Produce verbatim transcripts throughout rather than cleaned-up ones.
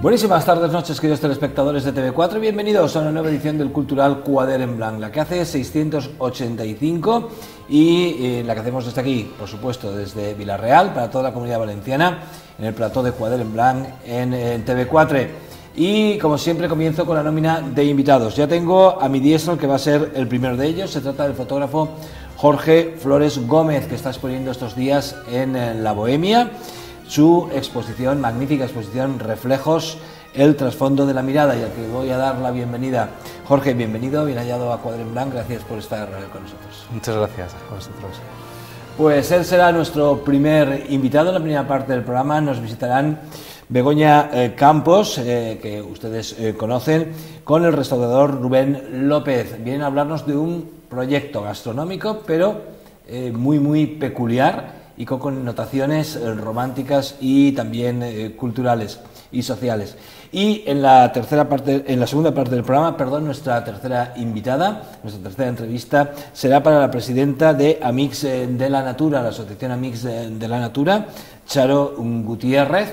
Buenísimas tardes, noches, queridos telespectadores de T V cuatro. Bienvenidos a una nueva edición del Cultural Quader en Blanc, la que hace seiscientos ochenta y cinco y eh, la que hacemos desde aquí, por supuesto, desde Villarreal, para toda la Comunidad Valenciana, en el plató de Quader en Blanc en, en T V cuatro. Y como siempre comienzo con la nómina de invitados. Ya tengo a mi diestro el que va a ser el primero de ellos. Se trata del fotógrafo Jorge Flores Gómez, que está exponiendo estos días en, en La Bohemia su exposición, magnífica exposición, Reflejos, el trasfondo de la mirada, y al que voy a dar la bienvenida. Jorge, bienvenido, bien hallado a Quader en Blanc, gracias por estar con nosotros. Muchas gracias a vosotros. Pues él será nuestro primer invitado. En la primera parte del programa nos visitarán Begoña eh, Campos, eh, que ustedes eh, conocen, con el restaurador Rubén López. Vienen a hablarnos de un proyecto gastronómico, pero eh, muy, muy peculiar, y con connotaciones eh, románticas y también eh, culturales y sociales. Y en la tercera parte, en la segunda parte del programa, perdón, nuestra tercera invitada, nuestra tercera entrevista será para la presidenta de Amics de la Natura, la Asociación Amics de la Natura, Charo Gutiérrez,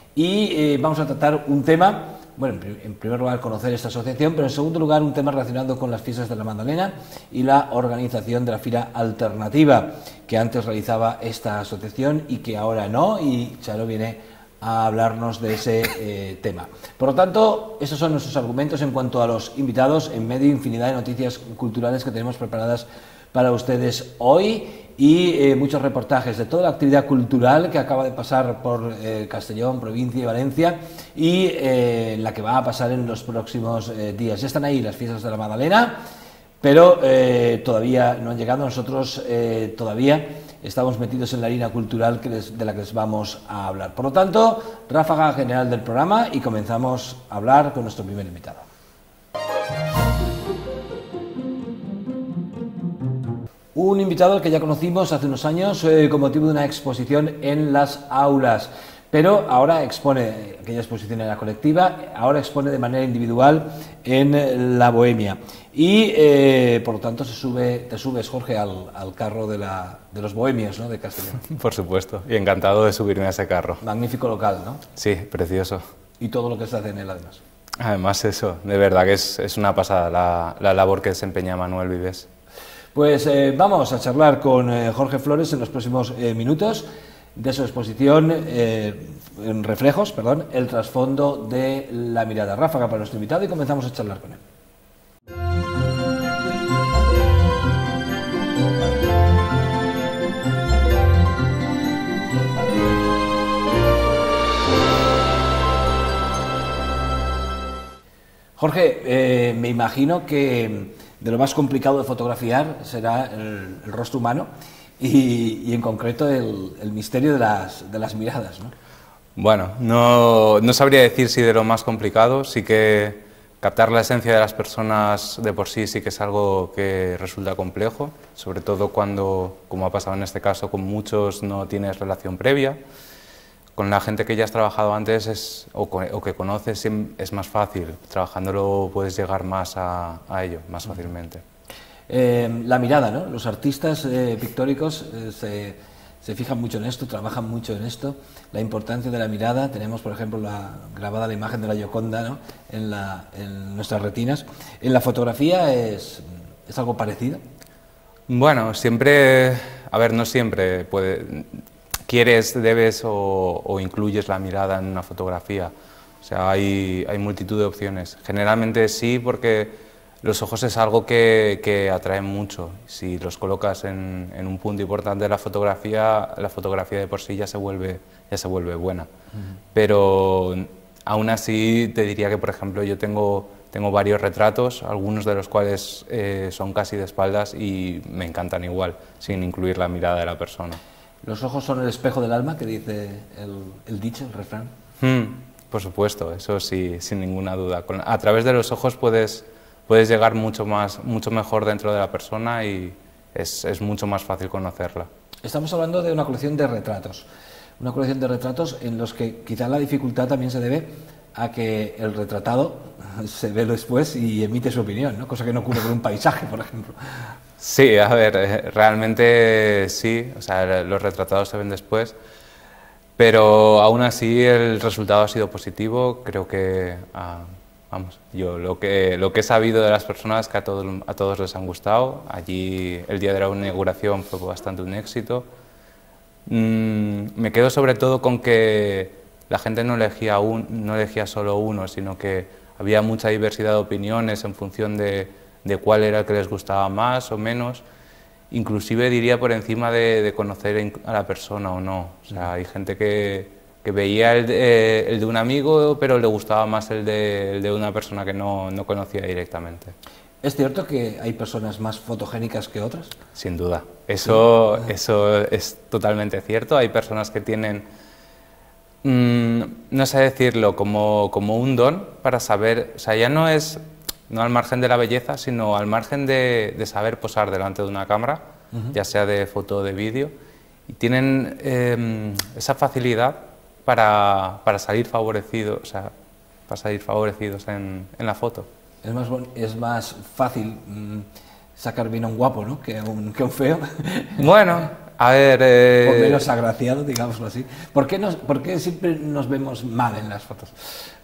y eh, vamos a tratar un tema. Bueno, en primer lugar conocer esta asociación, pero en segundo lugar un tema relacionado con las fiestas de la Magdalena y la organización de la Fira Alternativa, que antes realizaba esta asociación y que ahora no, y Charo viene a hablarnos de ese eh, tema. Por lo tanto, esos son nuestros argumentos en cuanto a los invitados, en medio de infinidad de noticias culturales que tenemos preparadas para ustedes hoy, y eh, muchos reportajes de toda la actividad cultural que acaba de pasar por eh, Castellón, provincia y Valencia, y eh, la que va a pasar en los próximos eh, días. Ya están ahí las fiestas de la Magdalena, pero eh, todavía no han llegado. Nosotros eh, todavía estamos metidos en la harina cultural que les, de la que les vamos a hablar. Por lo tanto, ráfaga general del programa y comenzamos a hablar con nuestro primer invitado. Un invitado al que ya conocimos hace unos años eh, con motivo de una exposición en las aulas, pero ahora expone, aquella exposición era colectiva, ahora expone de manera individual en La Bohemia. Y eh, por lo tanto se sube, te subes, Jorge, al, al carro de, la, de los bohemios, ¿no?, de Castellón. Por supuesto, y encantado de subirme a ese carro. Magnífico local, ¿no? Sí, precioso. Y todo lo que se hace en él, además. Además eso, de verdad que es, es una pasada la, la labor que desempeña Manuel Vives. Pues eh, vamos a charlar con eh, Jorge Flores en los próximos eh, minutos de su exposición eh, en Reflejos, perdón, el trasfondo de la mirada. Ráfaga para nuestro invitado y comenzamos a charlar con él. Jorge, eh, me imagino que de lo más complicado de fotografiar será el, el rostro humano y, y en concreto el, el misterio de las, de las miradas, ¿no? Bueno, no, no sabría decir si de lo más complicado, sí que captar la esencia de las personas de por sí sí que es algo que resulta complejo, sobre todo cuando, como ha pasado en este caso, con muchos no tienes relación previa. Con la gente que ya has trabajado antes es, o, o que conoces es más fácil, trabajándolo puedes llegar más a, a ello, más fácilmente. Eh, la mirada, ¿no? Los artistas eh, pictóricos eh, se, se fijan mucho en esto, trabajan mucho en esto, la importancia de la mirada. Tenemos, por ejemplo, la, grabada la imagen de la Gioconda, ¿no?, en, la, en nuestras retinas. ¿En la fotografía es, es algo parecido? Bueno, siempre, a ver, no siempre puede... quieres, debes o, o incluyes la mirada en una fotografía. O sea, hay, hay multitud de opciones. Generalmente sí, porque los ojos es algo que, que atrae mucho. Si los colocas en, en un punto importante de la fotografía, la fotografía de por sí ya se vuelve, ya se vuelve buena. Uh-huh. Pero aún así te diría que, por ejemplo, yo tengo, tengo varios retratos, algunos de los cuales eh, son casi de espaldas y me encantan igual, sin incluir la mirada de la persona. ¿Los ojos son el espejo del alma, que dice el, el dicho, el refrán? Hmm, por supuesto, eso sí, sin ninguna duda. Con, a través de los ojos puedes, puedes llegar mucho, más, mucho mejor dentro de la persona y es, es mucho más fácil conocerla. Estamos hablando de una colección de retratos, una colección de retratos en los que quizá la dificultad también se debe a que el retratado se ve después y emite su opinión, ¿no? Cosa que no ocurre con un paisaje, por ejemplo. Sí, a ver, realmente sí, o sea, los retratados se ven después. pero aún así el resultado ha sido positivo. Creo que, ah, vamos, yo lo que, lo que he sabido de las personas que a todos, a todos les han gustado. Allí el día de la inauguración fue bastante un éxito. Mm, me quedo sobre todo con que la gente no elegía, un, no elegía solo uno, sino que había mucha diversidad de opiniones en función de, de cuál era el que les gustaba más o menos. Inclusive diría por encima de, de conocer a la persona o no. O sea, hay gente que, que veía el de, el de un amigo, pero le gustaba más el de, el de una persona que no, no conocía directamente. ¿Es cierto que hay personas más fotogénicas que otras? Sin duda. Eso, sí. Eso es totalmente cierto. Hay personas que tienen, mmm, no sé decirlo, como, como un don para saber, o sea, ya no es... no al margen de la belleza, sino al margen de, de saber posar delante de una cámara, uh-huh. ya sea de foto o de vídeo, y tienen eh, esa facilidad para, para salir favorecidos, o sea, para salir favorecidos en, en la foto. Es más, es más fácil mmm, sacar bien a un guapo, ¿no?, que a un, que a un feo. Bueno, a ver... Eh... O menos agraciado, digámoslo así. ¿Por qué, nos, ¿Por qué siempre nos vemos mal en las fotos?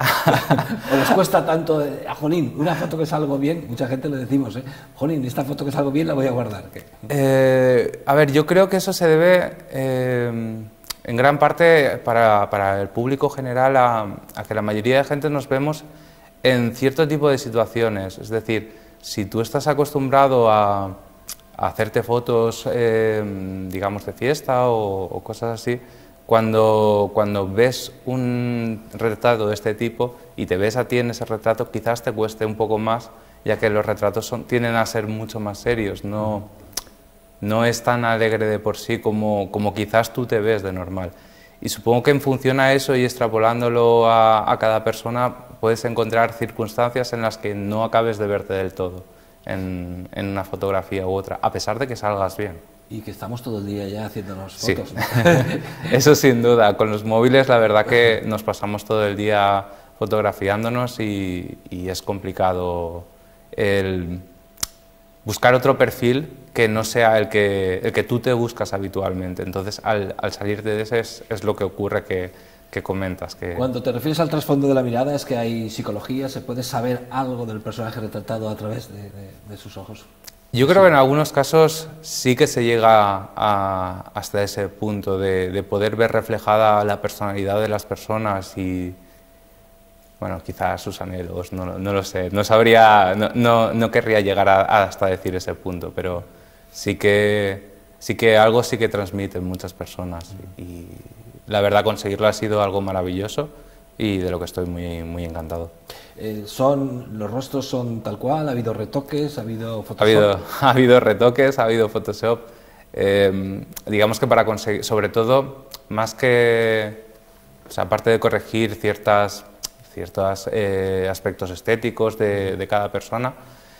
¿O nos cuesta tanto? Eh, Jolín, una foto que salgo bien, mucha gente le decimos, ¿eh? Jolín, esta foto que salgo bien la voy a guardar. ¿Qué? Eh, a ver, yo creo que eso se debe, eh, en gran parte, para, para el público general, a, a que la mayoría de gente nos vemos en cierto tipo de situaciones. Es decir, si tú estás acostumbrado a... a hacerte fotos, eh, digamos, de fiesta o, o cosas así, cuando, cuando ves un retrato de este tipo y te ves a ti en ese retrato, quizás te cueste un poco más, ya que los retratos son, tienden a ser mucho más serios, no, no es tan alegre de por sí como, como quizás tú te ves de normal. Y supongo que en función a eso y extrapolándolo a, a cada persona, puedes encontrar circunstancias en las que no acabes de verte del todo. En, en una fotografía u otra, a pesar de que salgas bien. Y que estamos todo el día ya haciéndonos fotos. Sí. ¿No? Eso sin duda. Con los móviles la verdad que nos pasamos todo el día fotografiándonos y, y es complicado el buscar otro perfil que no sea el que, el que tú te buscas habitualmente. Entonces, al, al salir de ese es, es lo que ocurre que... que comentas. Que... Cuando te refieres al trasfondo de la mirada, es que hay psicología, se puede saber algo del personaje retratado a través de, de, de sus ojos. Yo creo que en algunos casos sí que se llega a, hasta ese punto de, de poder ver reflejada la personalidad de las personas y, bueno, quizás sus anhelos, no, no lo sé, no sabría, no, no, no querría llegar a, a hasta decir ese punto, pero sí que, sí que algo sí que transmiten muchas personas y la verdad conseguirlo ha sido algo maravilloso y de lo que estoy muy, muy encantado. Eh, son, ¿Los rostros son tal cual? ¿Ha habido retoques? ¿Ha habido Photoshop? Ha habido, ha habido retoques, ha habido Photoshop. Eh, digamos que para conseguir, sobre todo, más que, o sea, aparte de corregir ciertas, ciertos eh, aspectos estéticos de, de cada persona,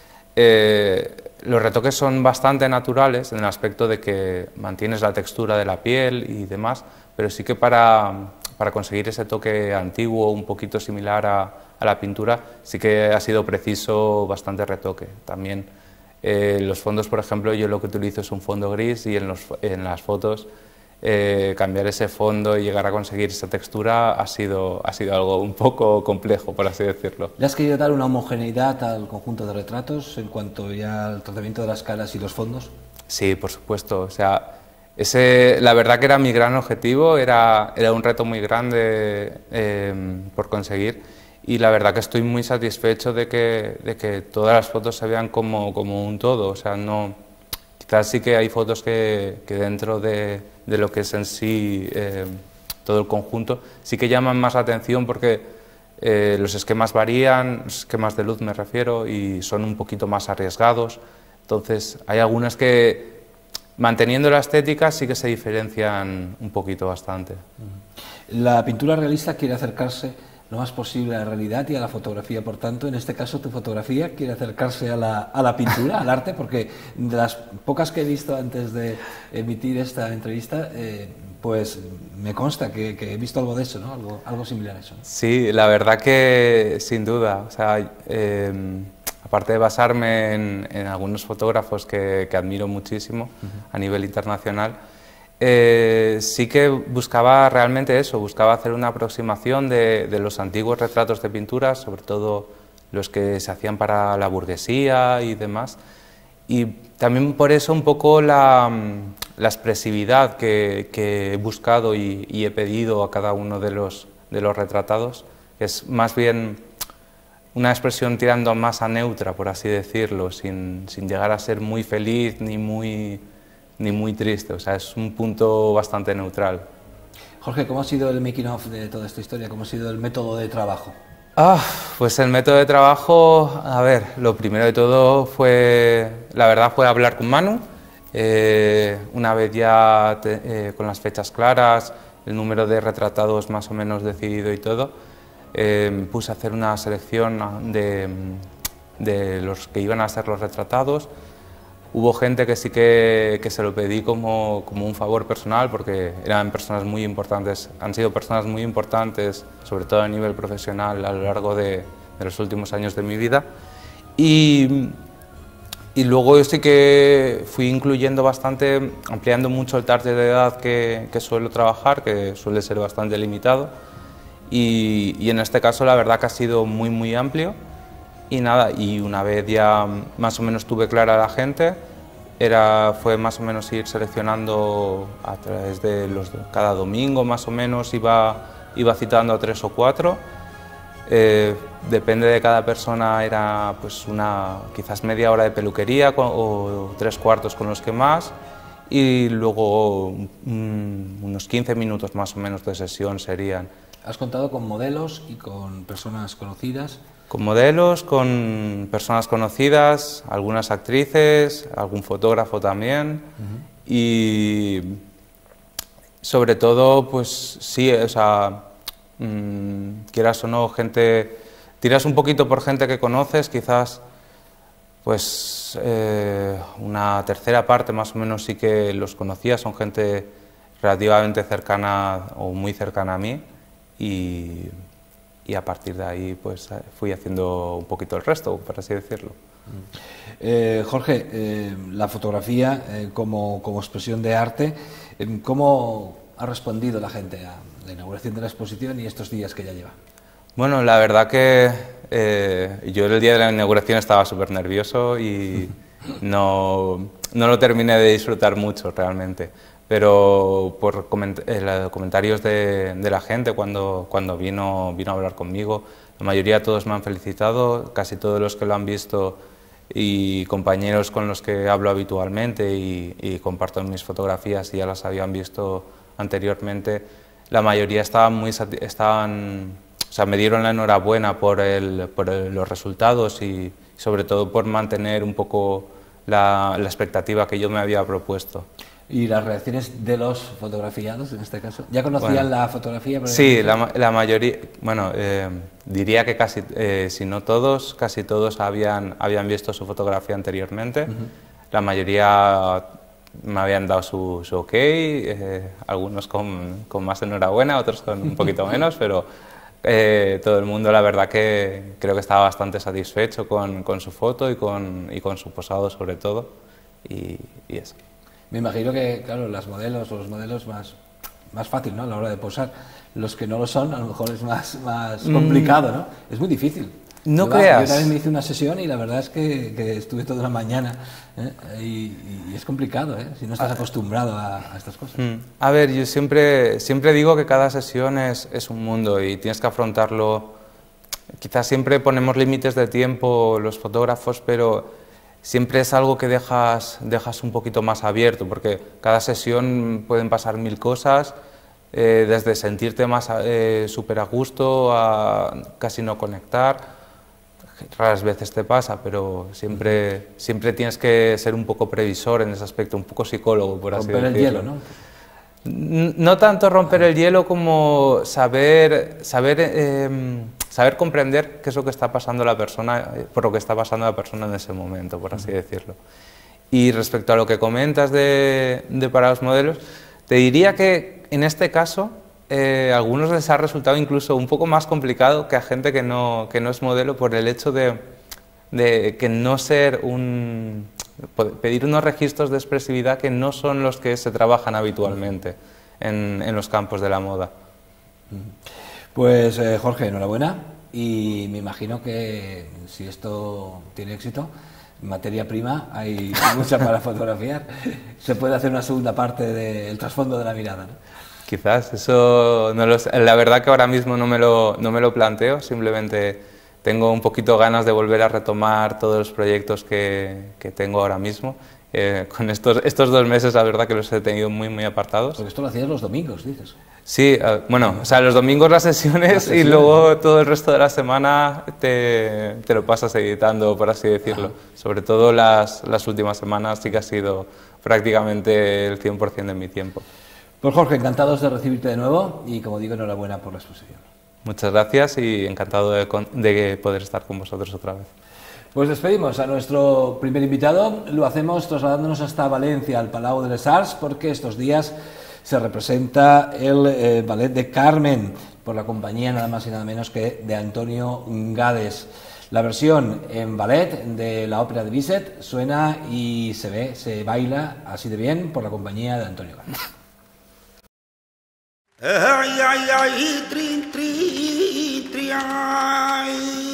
eh, los retoques son bastante naturales en el aspecto de que mantienes la textura de la piel y demás, pero sí que para, para conseguir ese toque antiguo, un poquito similar a, a la pintura, sí que ha sido preciso bastante retoque. También eh, los fondos, por ejemplo, yo lo que utilizo es un fondo gris y en, los, en las fotos eh, cambiar ese fondo y llegar a conseguir esa textura ha sido, ha sido algo un poco complejo, por así decirlo. ¿Le has querido dar una homogeneidad al conjunto de retratos en cuanto ya al tratamiento de las caras y los fondos? Sí, por supuesto. O sea, ese, la verdad que era mi gran objetivo, era, era un reto muy grande eh, por conseguir y la verdad que estoy muy satisfecho de que, de que todas las fotos se vean como, como un todo. O sea, no, quizás sí que hay fotos que, que dentro de, de lo que es en sí eh, todo el conjunto sí que llaman más la atención porque eh, los esquemas varían, los esquemas de luz me refiero, y son un poquito más arriesgados. Entonces hay algunas que, manteniendo la estética, sí que se diferencian un poquito bastante. La pintura realista quiere acercarse lo más posible a la realidad y a la fotografía, por tanto, en este caso tu fotografía quiere acercarse a la, a la pintura, al arte, porque de las pocas que he visto antes de emitir esta entrevista, eh, pues me consta que, que he visto algo de eso, ¿no? Algo, algo similar a eso, ¿no? Sí, la verdad que sin duda, o sea, eh, aparte de basarme en, en algunos fotógrafos que, que admiro muchísimo uh-huh. a nivel internacional, Eh, sí que buscaba realmente eso, buscaba hacer una aproximación de, de los antiguos retratos de pintura, sobre todo los que se hacían para la burguesía y demás, y también por eso un poco la, la expresividad que, que he buscado y, y he pedido a cada uno de los, de los retratados, que es más bien una expresión tirando más a neutra, por así decirlo, sin, sin llegar a ser muy feliz ni muy... ni muy triste, o sea, es un punto bastante neutral. Jorge, ¿cómo ha sido el making of de toda esta historia? ¿Cómo ha sido el método de trabajo? Ah, pues el método de trabajo, a ver, lo primero de todo fue, la verdad, fue hablar con Manu, eh, una vez ya te, eh, con las fechas claras, el número de retratados más o menos decidido y todo, eh, me puse a hacer una selección de, de los que iban a ser los retratados. Hubo gente que sí que, que se lo pedí como, como un favor personal, porque eran personas muy importantes, han sido personas muy importantes, sobre todo a nivel profesional, a lo largo de, de los últimos años de mi vida. Y, y luego yo sí que fui incluyendo bastante, ampliando mucho el target de edad que, que suelo trabajar, que suele ser bastante limitado. Y, y en este caso la verdad que ha sido muy, muy amplio. Y nada, y una vez ya más o menos tuve clara la gente, era, fue más o menos ir seleccionando a través de los, cada domingo más o menos iba, iba citando a tres o cuatro. Eh, depende de cada persona, era pues una, quizás media hora de peluquería con, o tres cuartos con los que más, y luego mm, unos quince minutos más o menos de sesión serían. ¿Has contado con modelos y con personas conocidas? Con modelos, con personas conocidas, algunas actrices, algún fotógrafo también. Uh-huh. Y sobre todo, pues sí, o sea, mmm, quieras o no, gente, tiras un poquito por gente que conoces, quizás pues eh, una tercera parte más o menos sí que los conocía, son gente relativamente cercana o muy cercana a mí. Y, y a partir de ahí pues fui haciendo un poquito el resto, por así decirlo. Eh, Jorge, eh, la fotografía eh, como, como expresión de arte, eh, ¿cómo ha respondido la gente a la inauguración de la exposición y estos días que ya lleva? Bueno, la verdad que eh, yo el día de la inauguración estaba súper nervioso y no, no lo terminé de disfrutar mucho realmente. Pero por coment eh, comentarios de, de la gente cuando, cuando vino, vino a hablar conmigo, la mayoría todos me han felicitado, casi todos los que lo han visto y compañeros con los que hablo habitualmente y, y comparto mis fotografías y ya las habían visto anteriormente, la mayoría estaban muy estaban, o sea, me dieron la enhorabuena por, el, por el, los resultados y sobre todo por mantener un poco la, la expectativa que yo me había propuesto. ¿Y las reacciones de los fotografiados en este caso? ¿Ya conocían bueno, la fotografía? Sí, la, la mayoría, bueno, eh, diría que casi, eh, si no todos, casi todos habían, habían visto su fotografía anteriormente. Uh-huh. La mayoría me habían dado su, su ok, eh, algunos con, con más enhorabuena, otros con un poquito menos, pero eh, todo el mundo la verdad que creo que estaba bastante satisfecho con, con su foto y con, y con su posado sobre todo, y, y eso. Me imagino que, claro, las modelos o los modelos más, más fácil, ¿no?, a la hora de posar. Los que no lo son, a lo mejor es más, más complicado, ¿no? Es muy difícil. No yo, creas. Yo una vez me hice una sesión y la verdad es que, que estuve toda la mañana, ¿eh? y, y es complicado, ¿eh?, si no estás acostumbrado a, a estas cosas. A ver, yo siempre, siempre digo que cada sesión es, es un mundo y tienes que afrontarlo. Quizás siempre ponemos límites de tiempo los fotógrafos, pero siempre es algo que dejas, dejas un poquito más abierto, porque cada sesión pueden pasar mil cosas, eh, desde sentirte más eh, súper a gusto a casi no conectar. Raras veces te pasa, pero siempre, siempre tienes que ser un poco previsor en ese aspecto, un poco psicólogo, por así decirlo. Romper el hielo, ¿no? No tanto romper el hielo como saber, saber, eh, saber comprender qué es lo que está pasando la persona, por lo que está pasando la persona en ese momento, por así decirlo. Y respecto a lo que comentas de, de para los modelos, te diría que en este caso eh, a algunos les ha resultado incluso un poco más complicado que a gente que no, que no es modelo, por el hecho de, de que no ser un, pedir unos registros de expresividad que no son los que se trabajan habitualmente en, en los campos de la moda. Pues eh, Jorge, enhorabuena, y me imagino que si esto tiene éxito, materia prima hay mucha para fotografiar. Se puede hacer una segunda parte del trasfondo de la mirada, ¿no? Quizás, eso no lo sé. La verdad que ahora mismo no me lo, no me lo planteo, simplemente tengo un poquito ganas de volver a retomar todos los proyectos que, que tengo ahora mismo. Eh, con estos, estos dos meses la verdad que los he tenido muy muy apartados. Porque esto lo hacías los domingos, dices. Sí, uh, bueno, o sea, los domingos las sesiones, las sesiones y luego todo el resto de la semana te, te lo pasas editando, por así decirlo. Ah. Sobre todo las, las últimas semanas sí que ha sido prácticamente el cien por cien de mi tiempo. Pues Jorge, encantados de recibirte de nuevo y, como digo, enhorabuena por la exposición. Muchas gracias y encantado de, de poder estar con vosotros otra vez. Pues despedimos a nuestro primer invitado. Lo hacemos trasladándonos hasta Valencia, al Palau de les Arts, porque estos días se representa el eh, ballet de Carmen por la compañía nada más y nada menos que de Antonio Gades. La versión en ballet de la ópera de Bizet suena y se ve, se baila así de bien por la compañía de Antonio Gades. Ay, ay, ay, tri, tri, tri, ay.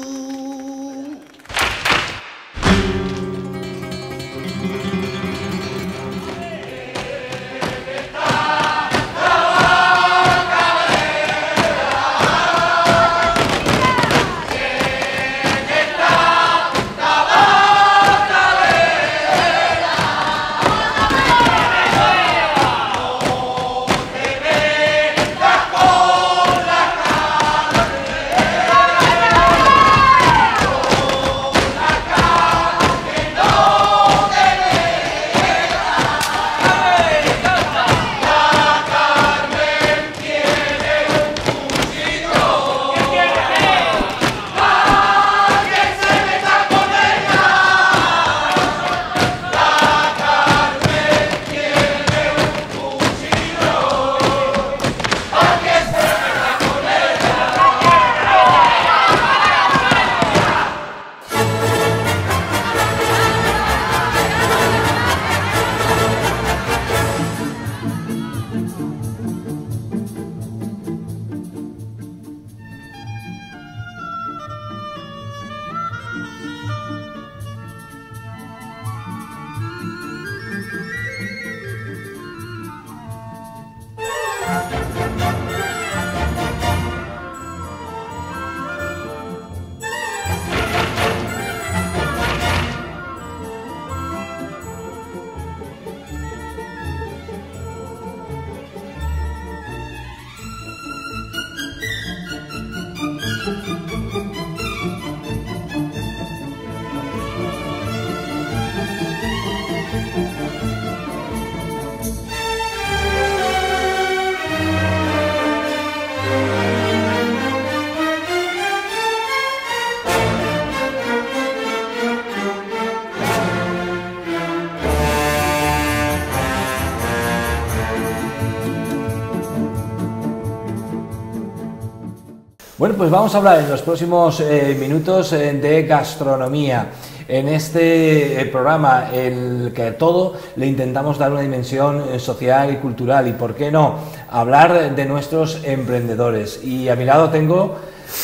Bueno, pues vamos a hablar en los próximos eh, minutos eh, de gastronomía. En este eh, programa, en el que a todo le intentamos dar una dimensión eh, social y cultural, y por qué no, hablar de nuestros emprendedores. Y a mi lado tengo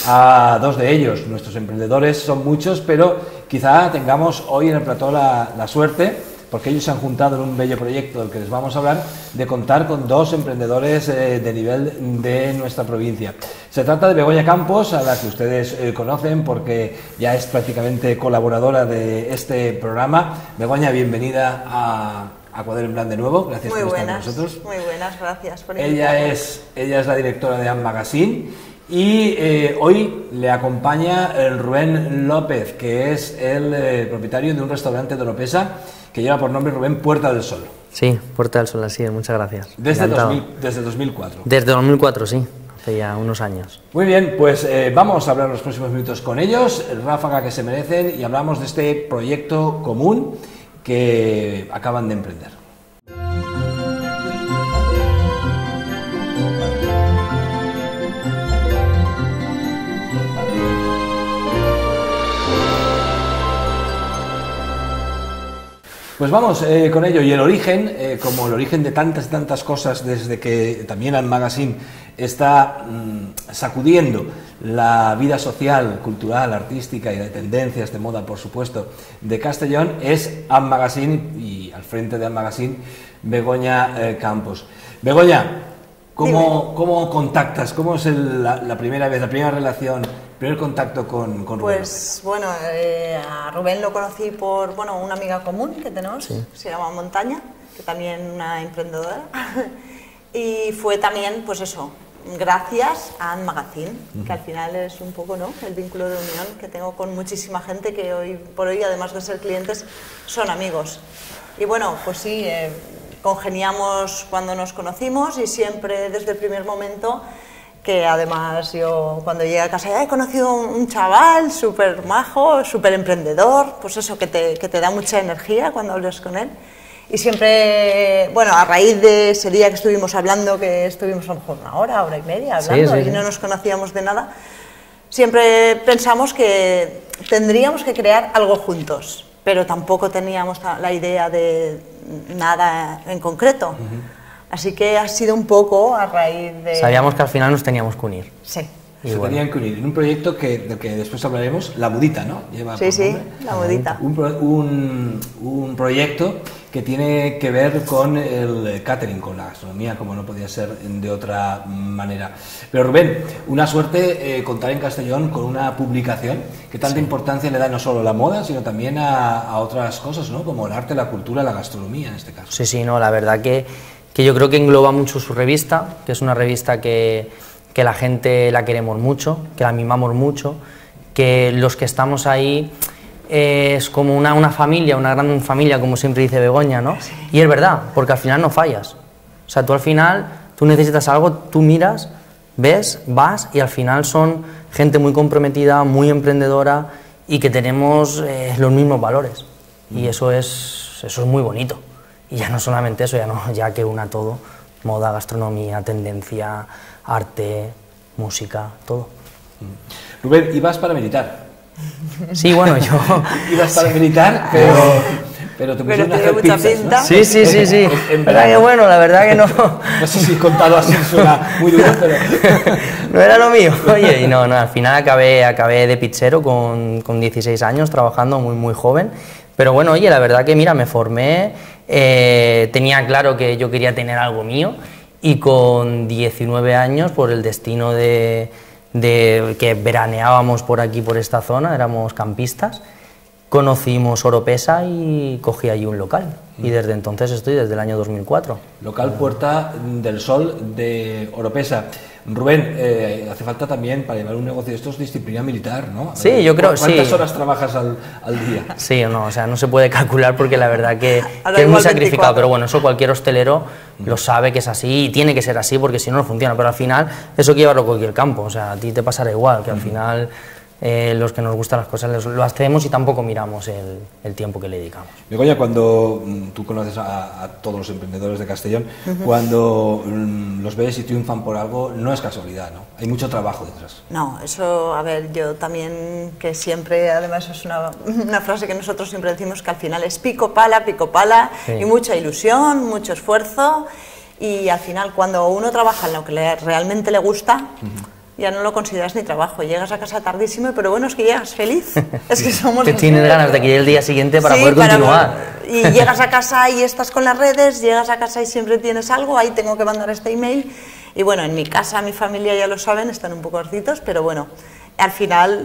a dos de ellos. Nuestros emprendedores son muchos, pero quizá tengamos hoy en el plató la, la suerte, porque ellos se han juntado en un bello proyecto del que les vamos a hablar, de contar con dos emprendedores eh, de nivel de nuestra provincia. Se trata de Begoña Campos, a la que ustedes eh, conocen porque ya es prácticamente colaboradora de este programa. Begoña, bienvenida a, a Cuadro en Plan de nuevo, gracias muy por buenas, estar con nosotros. Muy buenas, gracias por invitarme. Ella es, ella es la directora de Am Magazine. Y eh, hoy le acompaña el Rubén López, que es el eh, propietario de un restaurante de Oropesa que lleva por nombre Rubén Puerta del Sol. Sí, Puerta del Sol, así es, muchas gracias. Desde, dos mil, desde dos mil cuatro. Desde dos mil cuatro, sí, hace ya unos años. Muy bien, pues eh, vamos a hablar en los próximos minutos con ellos, el ráfaga que se merecen, y hablamos de este proyecto común que acaban de emprender. Pues vamos eh, con ello. Y el origen, eh, como el origen de tantas y tantas cosas, desde que también Ant Magazine está mmm, sacudiendo la vida social, cultural, artística y de tendencias de moda, por supuesto, de Castellón, es Ant Magazine, y al frente de Ant Magazine, Begoña eh, Campos. Begoña, ¿cómo, ¿cómo contactas? ¿Cómo es el, la, la primera vez, la primera relación, el primer contacto con, con Rubén? Pues bueno, eh, a Rubén lo conocí por bueno, una amiga común que tenemos, sí. Se llama Montaña, que también es una emprendedora, y fue también, pues eso, gracias a Ant Magazine, uh-huh. que al final es un poco, ¿no?, el vínculo de unión que tengo con muchísima gente que hoy por hoy, además de ser clientes, son amigos. Y bueno, pues sí, eh, congeniamos cuando nos conocimos y siempre desde el primer momento, que además yo cuando llegué a casa ya he conocido un chaval súper majo, súper emprendedor, pues eso que te, que te da mucha energía cuando hablas con él. Y siempre, bueno, a raíz de ese día que estuvimos hablando, que estuvimos a lo mejor una hora, hora y media hablando, sí, sí, y no nos conocíamos de nada, siempre pensamos que tendríamos que crear algo juntos, pero tampoco teníamos la idea de nada en concreto. Uh-huh. Así que ha sido un poco a raíz de... Sabíamos que al final nos teníamos que unir. Sí. Y se bueno. tenían que unir en un proyecto que, del que después hablaremos, La Mudita, ¿no? Lleva sí, sí, La Mudita. Un, un, un proyecto que tiene que ver con el catering, con la gastronomía, como no podía ser de otra manera. Pero Rubén, una suerte eh, contar en Castellón con una publicación que tanta sí. importancia le da no solo a la moda, sino también a, a otras cosas, ¿no?, como el arte, la cultura, la gastronomía en este caso. Sí, sí, no, la verdad que, que yo creo que engloba mucho su revista, que es una revista que... que la gente la queremos mucho, que la mimamos mucho, que los que estamos ahí eh, es como una, una familia, una gran familia, como siempre dice Begoña, ¿no? Sí. Y es verdad, porque al final no fallas. O sea, tú al final, tú necesitas algo, tú miras, ves, vas, y al final son gente muy comprometida, muy emprendedora, y que tenemos eh, los mismos valores. Mm. Y eso es, eso es muy bonito. Y ya no solamente eso, ya, no, ya que una todo, moda, gastronomía, tendencia, arte, música, todo. Rubén, ibas para militar. Sí, bueno, yo... ibas para militar, pero, pero te pusieron a hacer pizzas, ¿no? Sí, sí, sí, sí. En verdad que bueno, la verdad que no... No sé si contado así suena muy duro, pero... No era lo mío. Oye, y no, no, al final acabé, acabé de pizzero con, con dieciséis años, trabajando muy, muy joven. Pero bueno, oye, la verdad que mira, me formé, eh, tenía claro que yo quería tener algo mío. Y con diecinueve años, por el destino de, de que veraneábamos por aquí, por esta zona, éramos campistas, conocimos Oropesa y cogí allí un local. Mm. Y desde entonces estoy, desde el año dos mil cuatro. Local Puerta del Sol de Oropesa. Rubén, eh, hace falta también, para llevar un negocio de estos, disciplina militar, ¿no? Sí, ver, yo creo, sí. ¿Cuántas horas trabajas al, al día? Sí, no, o sea, no se puede calcular porque la verdad que, que es muy sacrificado, veinticuatro. Pero bueno, eso cualquier hostelero mm. lo sabe que es así y tiene que ser así porque si no, no funciona. Pero al final, eso hay que llevarlo a cualquier campo, o sea, a ti te pasará igual, que al mm. final... Eh, los que nos gustan las cosas lo hacemos y tampoco miramos el, el tiempo que le dedicamos. Begoña, cuando mm, tú conoces a, a todos los emprendedores de Castellón, uh-huh. cuando mm, los ves y triunfan por algo, no es casualidad, ¿no? Hay mucho trabajo detrás. No, eso, a ver, yo también, que siempre, además es una, una frase que nosotros siempre decimos, que al final es pico pala, pico pala, sí. y mucha ilusión, mucho esfuerzo, y al final cuando uno trabaja en lo que le, realmente le gusta, uh-huh. ya no lo consideras ni trabajo, llegas a casa tardísimo, pero bueno, es que llegas feliz. Es que somos... Te tienes ganas de que llegue el día siguiente para sí, poder continuar. Para, y llegas a casa y estás con las redes, llegas a casa y siempre tienes algo, ahí tengo que mandar este email. Y bueno, en mi casa, mi familia ya lo saben, están un poco hartitos, pero bueno, al final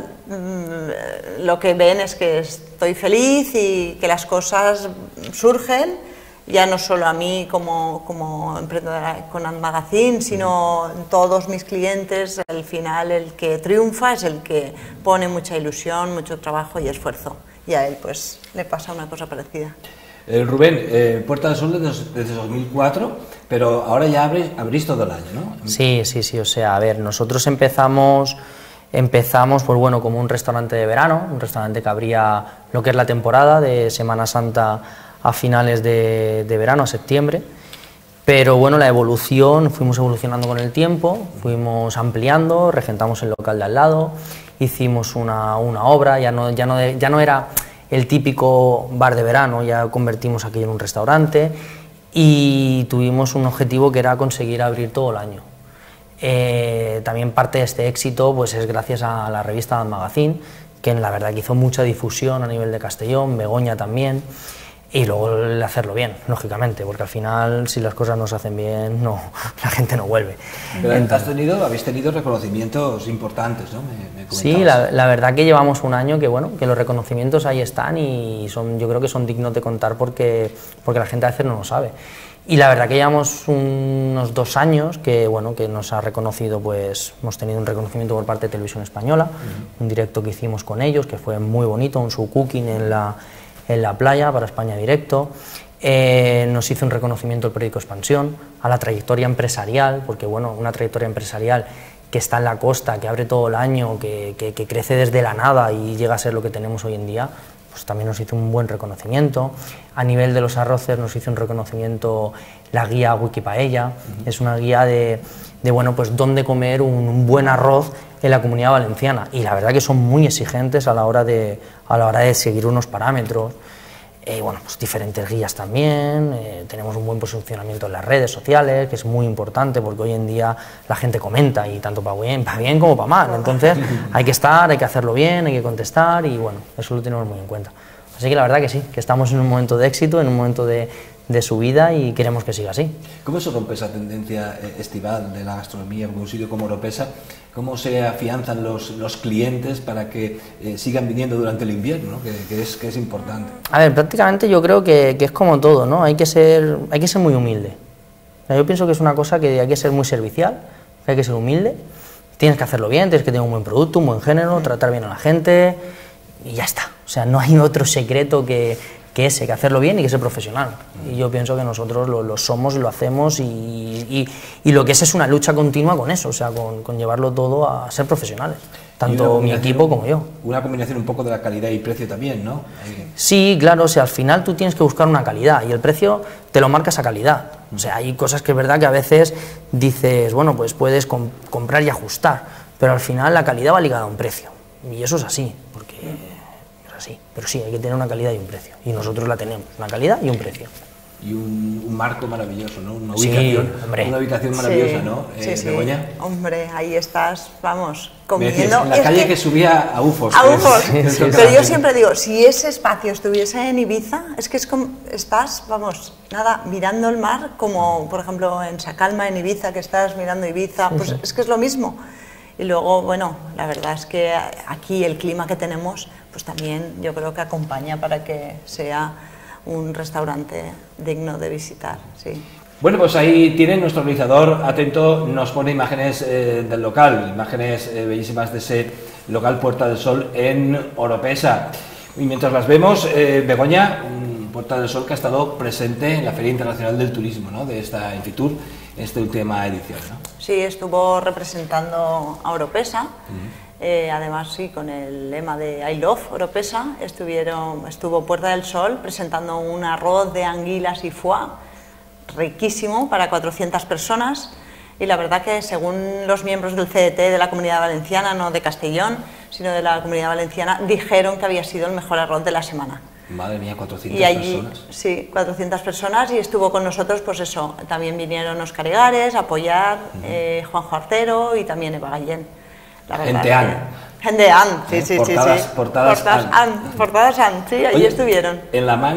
mmm, lo que ven es que estoy feliz y que las cosas surgen, ya no solo a mí como, como emprendedora con Ant Magazine, sino todos mis clientes. Al final el que triunfa es el que pone mucha ilusión, mucho trabajo y esfuerzo, y a él pues le pasa una cosa parecida. Eh, Rubén, eh, Puerta del Sol desde, desde dos mil cuatro, pero ahora ya abrís, abrís todo el año, ¿no? Sí, sí, sí, o sea, a ver, nosotros empezamos... Empezamos, pues bueno, como un restaurante de verano, un restaurante que abría lo que es la temporada de Semana Santa a finales de, de verano, a septiembre, pero bueno, la evolución, fuimos evolucionando con el tiempo, fuimos ampliando, regentamos el local de al lado, hicimos una, una obra, ya no, ya, no, ya no era el típico bar de verano, ya convertimos aquello en un restaurante y tuvimos un objetivo que era conseguir abrir todo el año. Eh, también parte de este éxito pues es gracias a la revista Ad Magazine, que la verdad que hizo mucha difusión a nivel de Castellón, Begoña también, y luego el hacerlo bien, lógicamente, porque al final si las cosas no se hacen bien, no, la gente no vuelve. Pero Entonces, has tenido, habéis tenido reconocimientos importantes, ¿no? Me, me sí, la, la verdad que llevamos un año que bueno, que los reconocimientos ahí están y son, yo creo que son dignos de contar porque, porque la gente a veces no lo sabe. Y la verdad que llevamos unos dos años que, bueno, que nos ha reconocido, pues hemos tenido un reconocimiento por parte de Televisión Española, uh-huh. un directo que hicimos con ellos, que fue muy bonito, un show cooking en la, en la playa para España Directo. Eh, nos hizo un reconocimiento el periódico Expansión, a la trayectoria empresarial, porque bueno, una trayectoria empresarial que está en la costa, que abre todo el año, que, que, que crece desde la nada y llega a ser lo que tenemos hoy en día, pues también nos hizo un buen reconocimiento. A nivel de los arroces nos hizo un reconocimiento la guía Wikipaella, uh-huh. es una guía de, de bueno, pues dónde comer un, un buen arroz en la Comunidad Valenciana, y la verdad que son muy exigentes a la hora de, a la hora de seguir unos parámetros. Eh, bueno, pues diferentes guías también, eh, tenemos un buen posicionamiento en las redes sociales, que es muy importante porque hoy en día la gente comenta y tanto para bien, para bien como para mal, entonces hay que estar, hay que hacerlo bien, hay que contestar y bueno, eso lo tenemos muy en cuenta. Así que la verdad que sí, que estamos en un momento de éxito, en un momento de, de subida y queremos que siga así. ¿Cómo se rompe esa tendencia estival de la gastronomía en un sitio como Oropesa? ¿Cómo se afianzan los, los clientes para que eh, sigan viniendo durante el invierno, ¿no? que, que, es, que es importante? A ver, prácticamente yo creo que, que es como todo, ¿no? Hay que ser, hay que ser muy humilde. O sea, yo pienso que es una cosa que hay que ser muy servicial, que hay que ser humilde, tienes que hacerlo bien, tienes que tener un buen producto, un buen género, tratar bien a la gente y ya está. O sea, no hay otro secreto que, que ese, que hacerlo bien y que ser profesional. Y yo pienso que nosotros lo, lo somos y lo hacemos y, y, y lo que es es una lucha continua con eso, o sea, con, con llevarlo todo a ser profesionales, tanto mi equipo como yo. Una combinación un poco de la calidad y precio también, ¿no? Ahí. Sí, claro, o sea, al final tú tienes que buscar una calidad y el precio te lo marca esa calidad. O sea, hay cosas que es verdad que a veces dices, bueno, pues puedes comp comprar y ajustar, pero al final la calidad va ligada a un precio. Y eso es así, porque es así. Pero sí, hay que tener una calidad y un precio. Y nosotros la tenemos, una calidad y un precio. Y un, un marco maravilloso, ¿no? Una ubicación, sí, hombre. Una ubicación maravillosa, sí, ¿no? Sí, eh, sí. Begoña. Hombre, ahí estás, vamos, Me decías, comiendo. en la Es calle que, que subía a Ufos. a que Ufos. es- que es Pero tocante. yo siempre digo, si ese espacio estuviese en Ibiza, es que es como, estás, vamos, nada, mirando el mar, como por ejemplo en Sacalma, en Ibiza, que estás mirando Ibiza, pues es que es lo mismo. Y luego, bueno, la verdad es que aquí el clima que tenemos, pues también yo creo que acompaña para que sea un restaurante digno de visitar, sí. Bueno, pues ahí tienen nuestro realizador atento, nos pone imágenes eh, del local, imágenes eh, bellísimas de ese local Puerta del Sol en Oropesa. Y mientras las vemos, eh, Begoña, um, Puerta del Sol que ha estado presente en la Feria Internacional del Turismo, ¿no? De esta Infitur, en esta última edición, ¿no? Sí, estuvo representando a Oropesa. Uh-huh. Eh, además, sí, con el lema de I Love Oropesa, estuvieron, estuvo Puerta del Sol presentando un arroz de anguilas y foie riquísimo para cuatrocientas personas, y la verdad que según los miembros del C D T de la Comunidad Valenciana, no de Castellón, sino de la Comunidad Valenciana, dijeron que había sido el mejor arroz de la semana. Madre mía, cuatrocientas Y allí, personas. sí, cuatrocientas personas, y estuvo con nosotros, pues eso, también vinieron Óscar Igares a apoyar, uh-huh. eh, Juanjo Artero y también Eva Gallén. La verdad Gente que- An. Gente An, sí, ¿Eh? sí, Portadas- sí, sí. portadas Portadas An. An, portadas An, sí, allí Oye, estuvieron. En la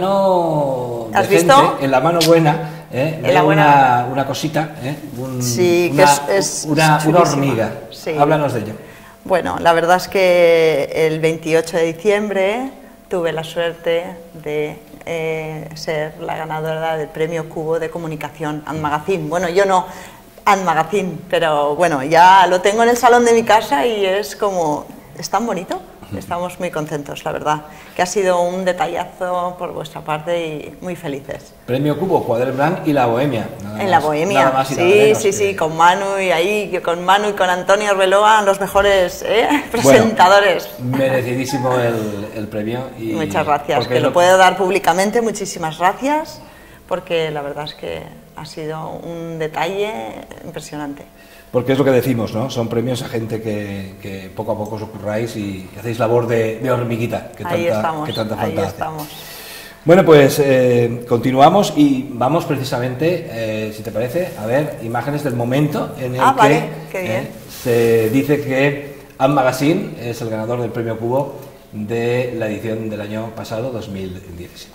mano ¿Has decente, visto? en la mano buena, ¿eh? En veo la buena- Una, una cosita, ¿eh? Un- Sí, que una, es- es una, una chulísima. hormiga. Sí. Háblanos de ello. Bueno, la verdad es que el veintiocho de diciembre tuve la suerte de eh, ser la ganadora del premio Cubo de Comunicación Ad Magazine. Bueno, yo no, Ad Magazine, pero bueno, ya lo tengo en el salón de mi casa y es como, es tan bonito. Estamos muy contentos, la verdad, que ha sido un detallazo por vuestra parte y muy felices. Premio Cubo, Quadre Blanc y La Bohemia. Nada En La más- Bohemia, nada más y nada sí, menos sí, que- sí, con Manu y ahí, que con Manu y con Antonio Arbeloa, los mejores ¿eh? presentadores. Bueno, merecidísimo el, el premio. Y Muchas gracias, porque que es lo puedo dar públicamente, muchísimas gracias, porque la verdad es que ha sido un detalle impresionante. porque es lo que decimos, ¿no? Son premios a gente que, que poco a poco os ocurráis y hacéis labor de, de hormiguita, que ahí tanta, estamos, que tanta ahí falta hace. estamos. Bueno, pues eh, continuamos y vamos precisamente, eh, si te parece, a ver imágenes del momento en el ah, que vale, qué bien. eh, se dice que Ant Magazine es el ganador del premio Cubo de la edición del año pasado, dos mil diecisiete.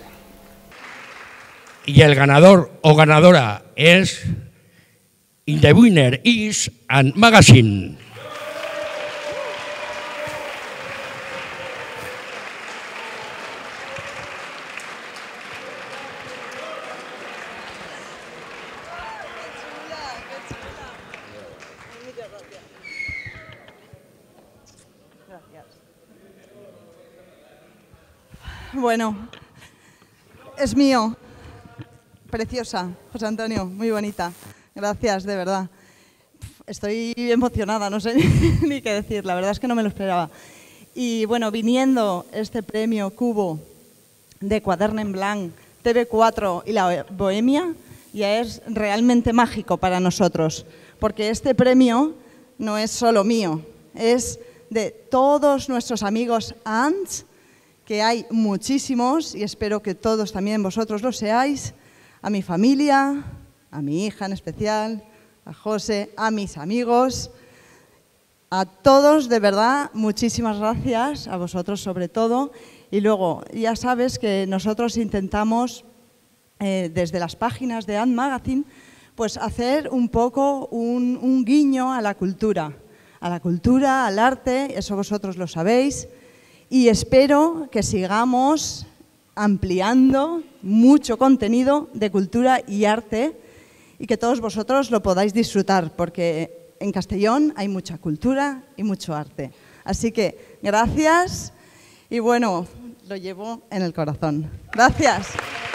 Y el ganador o ganadora es... The winner is Ant Magazine. Bueno, es mío. Preciosa, José Antonio, muy bonita. Gracias, de verdad. Estoy emocionada, no sé ni qué decir, la verdad es que no me lo esperaba. Y bueno, viniendo este premio Cubo de Quadern en Blanc, T V cuatro y la Bohemia, ya es realmente mágico para nosotros, porque este premio no es solo mío, es de todos nuestros amigos Ants, que hay muchísimos y espero que todos también vosotros lo seáis, a mi familia, a mi hija en especial, a José, a mis amigos, a todos, de verdad, muchísimas gracias, a vosotros sobre todo. Y luego, ya sabes que nosotros intentamos, eh, desde las páginas de Ant Magazine, pues hacer un poco un, un guiño a la cultura, a la cultura, al arte, eso vosotros lo sabéis, y espero que sigamos ampliando mucho contenido de cultura y arte y que todos vosotros lo podáis disfrutar, porque en Castellón hay mucha cultura y mucho arte. Así que gracias y bueno, lo llevo en el corazón. Gracias.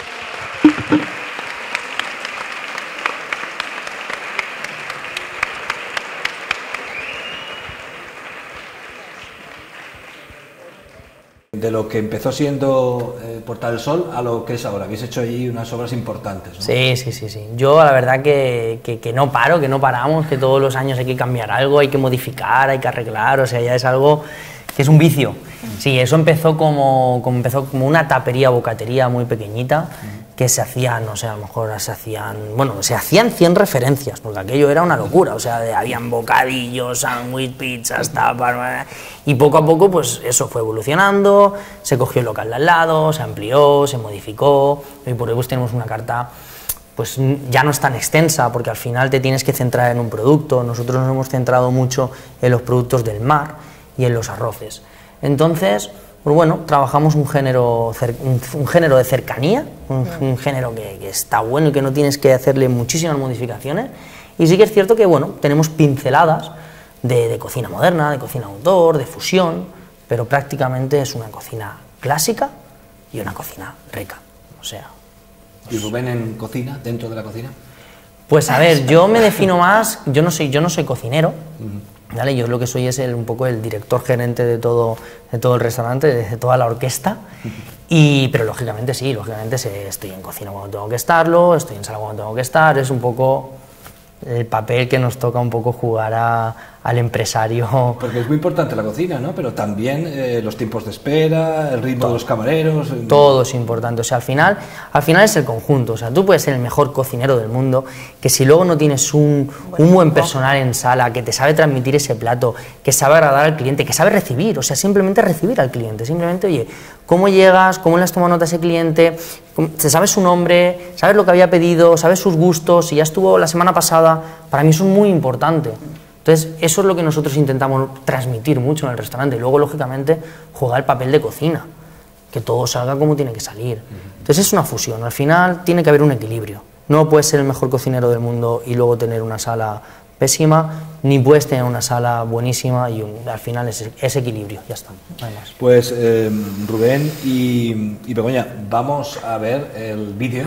De lo que empezó siendo eh, Portal del Sol a lo que es ahora. Habéis hecho ahí unas obras importantes, ¿no? Sí, sí, sí, sí. Yo la verdad que, que, que no paro, que no paramos, que todos los años hay que cambiar algo, hay que modificar, hay que arreglar, o sea, ya es algo que es un vicio. Sí, eso empezó como, como, empezó como una tapería, bocatería muy pequeñita, que se hacían, no sé, a lo mejor se hacían, bueno, se hacían cien referencias, porque aquello era una locura, o sea, de, habían bocadillos, sándwich, pizzas, tapas, y poco a poco, pues eso fue evolucionando, se cogió el local de al lado, se amplió, se modificó, y por hoy pues tenemos una carta, pues ya no es tan extensa, porque al final te tienes que centrar en un producto. Nosotros nos hemos centrado mucho en los productos del mar y en los arroces. Entonces, pues bueno, trabajamos un género, un, un género de cercanía, un, un género que, que está bueno y que no tienes que hacerle muchísimas modificaciones. Y sí que es cierto que, bueno, tenemos pinceladas de, de cocina moderna, de cocina autor, de fusión, pero prácticamente es una cocina clásica y una cocina rica, o sea... ¿Y Rubén en cocina, dentro de la cocina? Pues a ver, yo me defino más, yo no soy, yo no soy cocinero, uh-huh. ¿vale? Yo lo que soy es el, un poco el director gerente de todo, de todo el restaurante, de toda la orquesta, uh-huh. y, pero lógicamente sí, lógicamente sé, estoy en cocina cuando tengo que estarlo, estoy en sala cuando tengo que estar, es un poco el papel que nos toca un poco jugar a, al empresario. Porque es muy importante la cocina, ¿no? Pero también eh, los tiempos de espera, el ritmo todo, de los camareros... Todo es importante, o sea, al final, al final es el conjunto, o sea, tú puedes ser el mejor cocinero del mundo, que si luego no tienes un, un buen personal en sala, que te sabe transmitir ese plato, que sabe agradar al cliente, que sabe recibir, o sea, simplemente recibir al cliente, simplemente, oye, ¿cómo llegas? ¿Cómo le has tomado nota a ese cliente? ¿Se sabe su nombre? ¿Sabes lo que había pedido? ¿Sabes sus gustos? Si ya estuvo la semana pasada, para mí eso es muy importante. Entonces, eso es lo que nosotros intentamos transmitir mucho en el restaurante. Y luego, lógicamente, jugar el papel de cocina, que todo salga como tiene que salir. Entonces, es una fusión. Al final, tiene que haber un equilibrio. No puedes ser el mejor cocinero del mundo y luego tener una sala pésima, ni puedes tener una sala buenísima y un, al final es, es equilibrio. Ya está, no hay más. Pues, eh, Rubén y, y Begoña, vamos a ver el vídeo.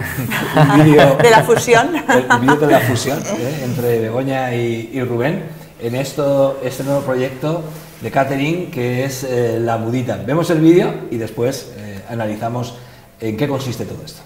¿De la fusión? El vídeo de la fusión eh, entre Begoña y, y Rubén. En esto, este nuevo proyecto de catering que es eh, La Mudita. Vemos el vídeo y después eh, analizamos en qué consiste todo esto.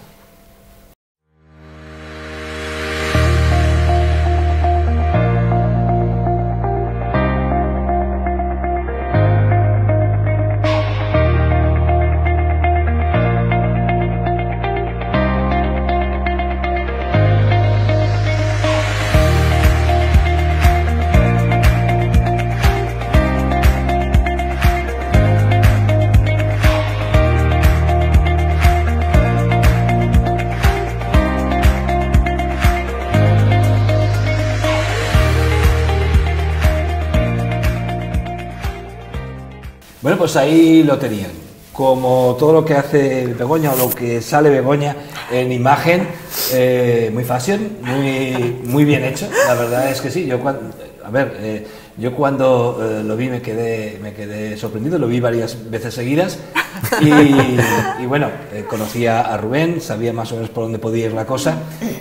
Bueno, pues ahí lo tenían. Como todo lo que hace Begoña o lo que sale Begoña en imagen, eh, muy fashion, muy, muy bien hecho. La verdad es que sí. Yo cuando, a ver, eh, yo cuando eh, lo vi me quedé, me quedé sorprendido. Lo vi varias veces seguidas y, y bueno, eh, conocía a Rubén, sabía más o menos por dónde podía ir la cosa,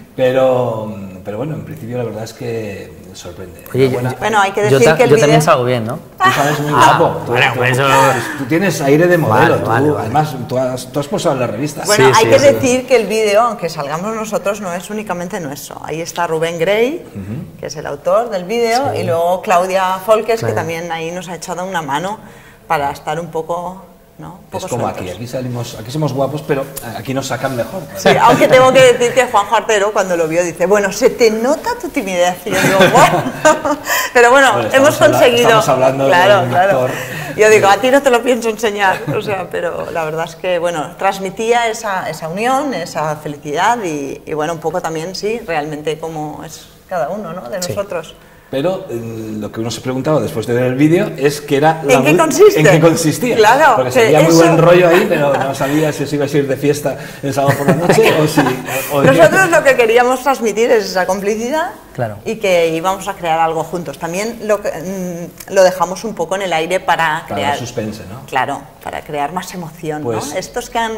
pero, pero bueno, en principio la verdad es que sorprende. Oye, buena, yo, bueno, hay que decir yo, ta, que el yo video... también salgo bien, ¿no? Tú sabes muy Ah, guapo. Tú, bueno, tú, pues eso... tú tienes aire de modelo. Vale, tú, vale, vale. Además, tú has, tú has posado en la revista. Bueno, Sí, hay sí, que sí. decir que el vídeo, aunque salgamos nosotros, no es únicamente nuestro. Ahí está Rubén Gray, uh-huh. que es el autor del vídeo, sí. y luego Claudia Folkes, claro. que también ahí nos ha echado una mano para estar un poco... ¿no? Un poco es como sueltos. aquí, aquí salimos, aquí somos guapos, pero aquí nos sacan mejor. Sí, aunque tengo que decir que Juan Artero cuando lo vio dice, bueno, se te nota tu timidez. Y yo digo, wow. Pero bueno, bueno hemos conseguido. Habla, estamos hablando claro, de un claro. actor. Yo digo, a ti no te lo pienso enseñar, o sea, pero la verdad es que, bueno, transmitía esa, esa unión, esa felicidad y, y, bueno, un poco también, sí, realmente como es cada uno, ¿no? De nosotros. Sí. Pero eh, lo que uno se preguntaba después de ver el vídeo es que era la ¿En qué consiste? ¿En qué consistía? Claro, porque se veía muy eso... buen rollo ahí, pero no sabía si os ibais a ir de fiesta el sábado por la noche o si... O, o Nosotros lo que queríamos transmitir es esa complicidad, claro. y que íbamos a crear algo juntos. También lo, que, mmm, lo dejamos un poco en el aire para, para crear... suspense, ¿no? Claro, para crear más emoción, pues... ¿no? Estos que han...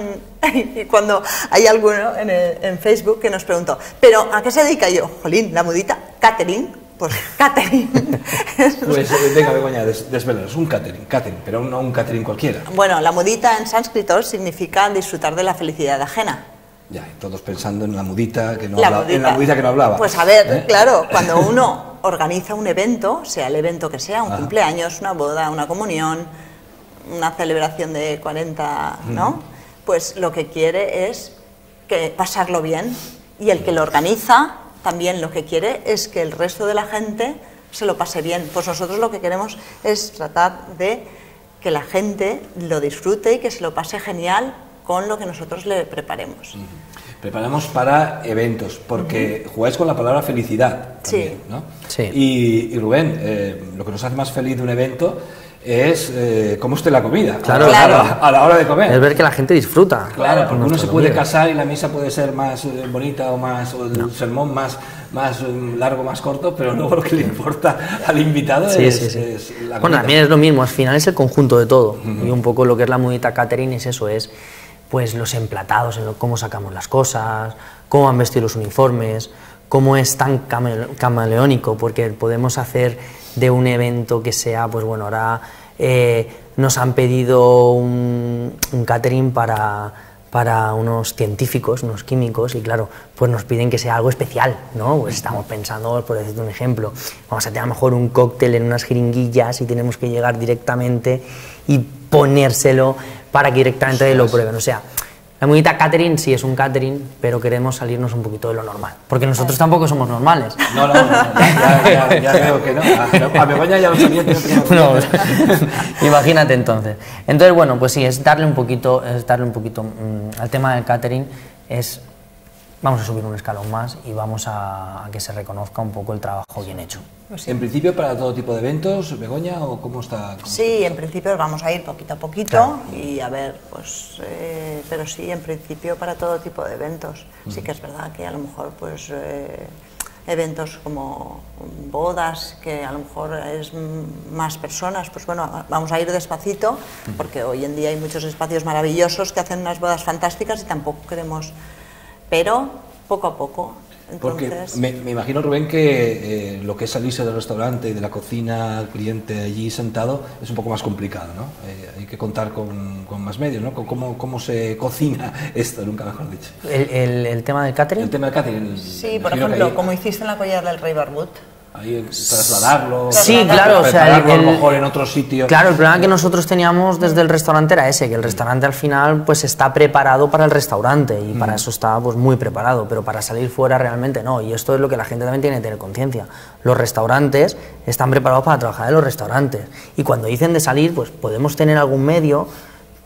y cuando hay alguno en, el, en Facebook que nos preguntó, ¿pero a qué se dedica? Yo, jolín, la mudita, catering. Pues catering. Pues venga, Begoña, des, desvelaros, un catering, catering, pero no un catering cualquiera. Bueno, la mudita en sánscrito significa disfrutar de la felicidad ajena. Ya, todos pensando en la mudita que no la hablaba. Mudita. En la mudita que no hablaba. Pues a ver, ¿Eh? claro, cuando uno organiza un evento, sea el evento que sea, un Ajá. cumpleaños, una boda, una comunión, una celebración de cuarenta, ¿no? Mm. Pues lo que quiere es que pasarlo bien, y el que lo organiza también lo que quiere es que el resto de la gente se lo pase bien. Pues nosotros lo que queremos es tratar de que la gente lo disfrute y que se lo pase genial con lo que nosotros le preparemos. Uh-huh. Preparamos para eventos, porque uh-huh. jugáis con la palabra felicidad también, sí. ¿no? Sí. Y, y Rubén, eh, lo que nos hace más feliz de un evento es eh, cómo esté la comida, claro, a, la, claro. A, la, a la hora de comer. Es ver que la gente disfruta. Claro, porque uno se puede comida. casar y la misa puede ser más eh, bonita o más, o el no. sermón más, más um, largo, más corto, pero luego lo que le importa al invitado sí, es, sí, sí. es la comida. Bueno, también es lo mismo, al final es el conjunto de todo. Uh-huh. Y un poco lo que es la mudita catering es eso, es pues los emplatados, en lo, cómo sacamos las cosas, cómo han vestido los uniformes, cómo es tan camaleónico, porque podemos hacer de un evento que sea, pues bueno, ahora eh, nos han pedido un, un catering para, para unos científicos, unos químicos, y claro, pues nos piden que sea algo especial, ¿no? Pues estamos pensando, por decirte un ejemplo, vamos a tener a lo mejor un cóctel en unas jeringuillas y tenemos que llegar directamente y ponérselo para que directamente sí, lo prueben, o sea... La mudita catering sí es un catering, pero queremos salirnos un poquito de lo normal, porque nosotros tampoco somos normales. No, no, no, no ya, ya, ya veo que no. A, a Begoña ya lo sabía que no teníamos no, imagínate entonces. Entonces, bueno, pues sí, es darle un poquito, es darle un poquito mmm, al tema del catering, es vamos a subir un escalón más y vamos a, a que se reconozca un poco el trabajo bien hecho. Pues sí. ¿En principio para todo tipo de eventos, Begoña, o cómo está? Cómo sí, está? En principio vamos a ir poquito a poquito, claro. y a ver, pues, eh, pero sí, en principio para todo tipo de eventos. Uh-huh. Sí que es verdad que a lo mejor, pues, eh, eventos como bodas, que a lo mejor es más personas, pues bueno, vamos a ir despacito, uh-huh. porque hoy en día hay muchos espacios maravillosos que hacen unas bodas fantásticas y tampoco queremos, pero poco a poco. Porque Entonces... me, me imagino, Rubén, que eh, lo que es salirse del restaurante y de la cocina al cliente allí sentado es un poco más complicado, ¿no? Eh, hay que contar con, con más medios, ¿no? ¿Cómo, ¿Cómo se cocina esto, nunca mejor dicho? ¿El, el, el tema del catering? El tema del catering. Sí, por ejemplo, ahí, como hiciste en la collar del Rey Barbut. Ahí trasladarlo, sí, claro, o sea, el, a lo mejor en otro sitio. Claro, el problema que nosotros teníamos desde el restaurante era ese, que el restaurante al final pues está preparado para el restaurante y mm. para eso está pues muy preparado, pero para salir fuera realmente no, y esto es lo que la gente también tiene que tener conciencia. Los restaurantes están preparados para trabajar en los restaurantes y cuando dicen de salir pues podemos tener algún medio,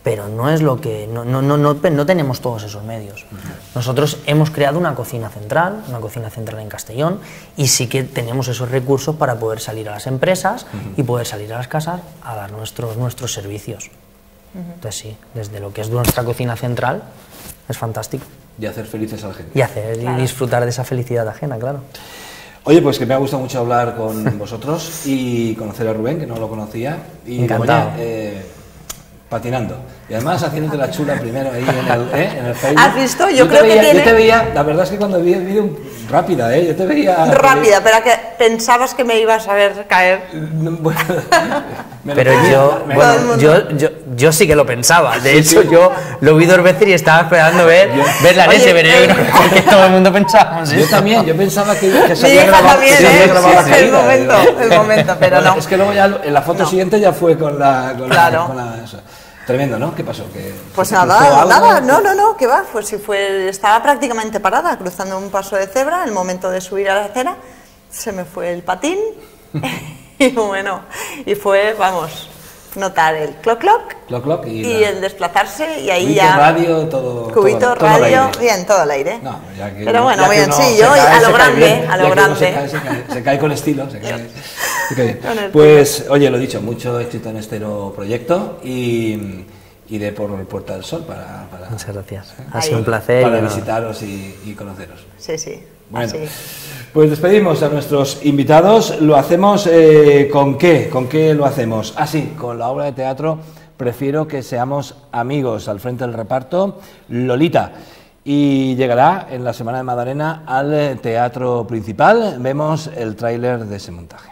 pero no es lo que, no, no, no, no, no tenemos todos esos medios. Nosotros hemos creado una cocina central, una cocina central en Castellón, y sí que tenemos esos recursos para poder salir a las empresas uh-huh. y poder salir a las casas a dar nuestros, nuestros servicios. Uh-huh. Entonces sí, desde lo que es nuestra cocina central, es fantástico. Y hacer felices a la gente. Y hacer claro. y disfrutar de esa felicidad ajena, claro. Oye, pues que me ha gustado mucho hablar con vosotros y conocer a Rubén, que no lo conocía. Y encantado. Begoña, eh, patinando. Y además haciéndote la chula primero ahí en el, ¿eh? en el Facebook. ¿Has visto? Yo, yo creo veía, que tiene... Yo te veía, la verdad es que cuando vi el vídeo, rápida, ¿eh? Yo te veía... Rápida, pero que pensabas que me ibas a ver caer. Bueno, pero yo, me bueno, yo, yo, yo sí que lo pensaba. De sí, hecho, sí. yo lo vi dos veces y estaba esperando ver, ver la leche, pero yo creo que todo el mundo pensaba. Yo también, yo pensaba que, que se Mi había hija grabado, también, que se había ¿eh? grabado Sí, la el momento, caída. el momento, pero Bueno, no. Es que luego ya en la foto no. siguiente ya fue con la... Con claro. La, con la, eso. Tremendo, ¿no? ¿Qué pasó? ¿Que pues nada, nada, no, no, no, ¿qué va? Pues si fue, estaba prácticamente parada, cruzando un paso de cebra, el momento de subir a la acera, se me fue el patín y bueno, y fue, vamos, notar el cloc cloc, cloc, cloc y, y el desplazarse y ahí cubito, ya... radio, todo... Cubito, todo, radio, todo bien, todo el aire. No, ya que, pero bueno, ya bien, uno sí, yo cae, a lo grande, bien, a lo grande. Se cae, se, cae, se cae con estilo, se cae, se cae bien. Pues, oye, lo dicho, mucho éxito en este nuevo proyecto y... y de por Puerta del Sol para, para muchas gracias, ¿eh? ha sido un placer para y visitaros y, y conoceros. Sí, sí. Bueno, así. Pues despedimos a nuestros invitados. Lo hacemos eh, ¿con qué? ¿Con qué lo hacemos? Ah, sí, con la obra de teatro Prefiero que seamos amigos. Al frente del reparto, Lolita. Y llegará en la Semana de Madalena al teatro principal. Vemos el tráiler de ese montaje.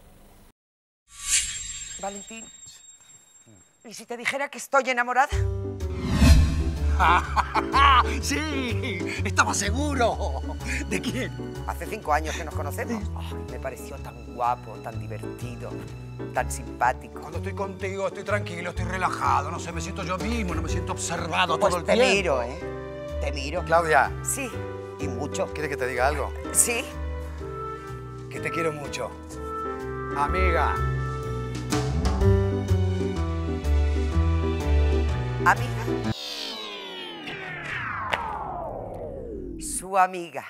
Valentín, ¿y si te dijera que estoy enamorada? ¡Sí! ¡Estaba seguro! ¿De quién? Hace cinco años que nos conocemos. Ay, me pareció tan guapo, tan divertido, tan simpático. Cuando estoy contigo estoy tranquilo, estoy relajado, no sé, me siento yo mismo, no me siento observado pues todo el te tiempo. miro, ¿eh? Te miro. Claudia. Sí, y mucho. ¿Quieres que te diga algo? Sí. Que te quiero mucho. Amiga. ¿Amiga? Su amiga.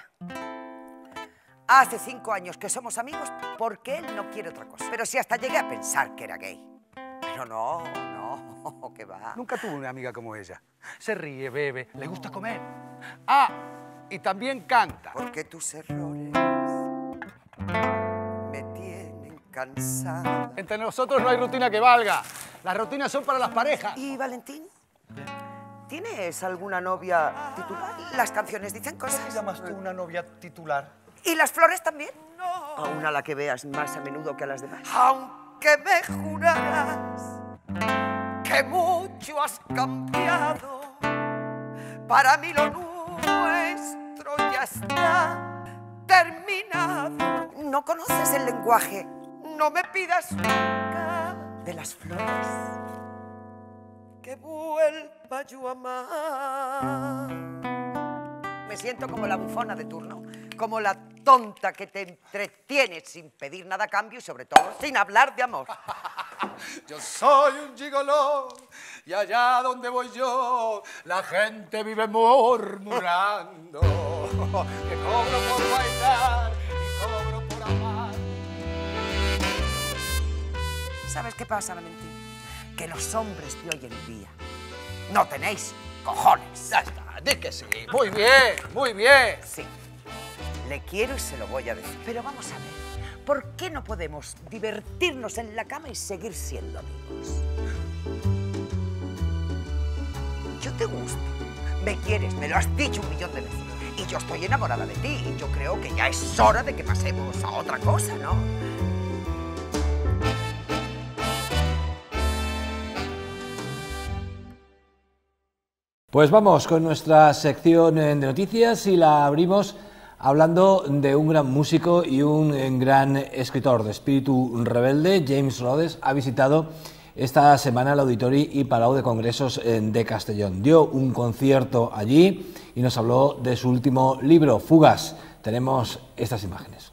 Hace cinco años que somos amigos porque él no quiere otra cosa. Pero si hasta llegué a pensar que era gay. Pero no, no, que va. Nunca tuve una amiga como ella. Se ríe, bebe, le gusta comer. Ah, y también canta. Porque tus errores me tienen cansada. Entre nosotros no hay rutina que valga. Las rutinas son para las parejas. ¿Y Valentín? ¿Tienes alguna novia titular? Las canciones dicen cosas. ¿Qué llamas tú una novia titular? ¿Y las flores también? No. A una a la que veas más a menudo que a las demás. Aunque me juraras que mucho has cambiado, para mí lo nuestro ya está terminado. ¿No conoces el lenguaje? No me pidas nunca de las flores que vuelva yo a amar. Me siento como la bufona de turno, como la tonta que te entretiene sin pedir nada a cambio y sobre todo sin hablar de amor. Yo soy un gigoló y allá donde voy yo la gente vive murmurando que cobro por bailar y cobro por amar. ¿Sabes qué pasa, Valentín? Que los hombres de hoy en día no tenéis cojones. Ya está, di que sí. Muy bien, muy bien. Sí, le quiero y se lo voy a decir. Pero vamos a ver, ¿por qué no podemos divertirnos en la cama y seguir siendo amigos? Yo te gusto, me quieres, me lo has dicho un millón de veces. Y yo estoy enamorada de ti y yo creo que ya es hora de que pasemos a otra cosa, ¿no? Pues vamos con nuestra sección de noticias y la abrimos hablando de un gran músico y un gran escritor de espíritu rebelde. James Rhodes ha visitado esta semana el Auditori y Palau de Congresos de Castellón. Dio un concierto allí y nos habló de su último libro, Fugas. Tenemos estas imágenes.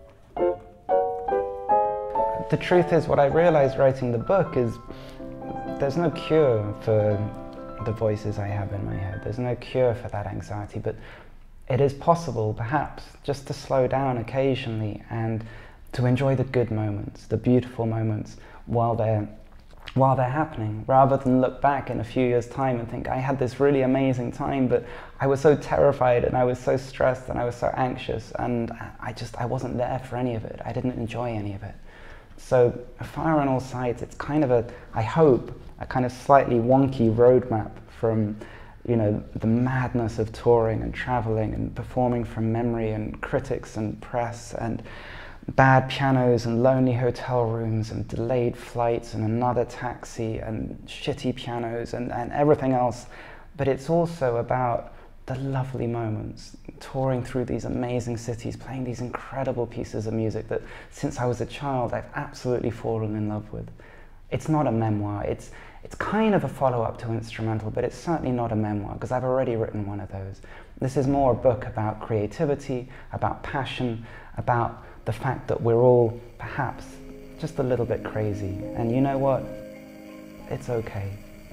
The truth is, what I realized writing the book is there's no cure for the voices I have in my head. There's no cure for that anxiety, but it is possible, perhaps, just to slow down occasionally and to enjoy the good moments, the beautiful moments while they're, while they're happening, rather than look back in a few years' time and think, I had this really amazing time, but I was so terrified and I was so stressed and I was so anxious and I just, I wasn't there for any of it. I didn't enjoy any of it. So Fire on All Sides, it's kind of a, I hope, a kind of slightly wonky roadmap from, you know, the madness of touring and traveling and performing from memory and critics and press and bad pianos and lonely hotel rooms and delayed flights and another taxi and shitty pianos and, and everything else. But it's also about the lovely moments, touring through these amazing cities, playing these incredible pieces of music that since I was a child I've absolutely fallen in love with. It's not a memoir, it's, it's kind of a follow-up to Instrumental, but it's certainly not a memoir because I've already written one of those. This is more a book about creativity, about passion, about the fact that we're all perhaps just a little bit crazy. And you know what? It's okay.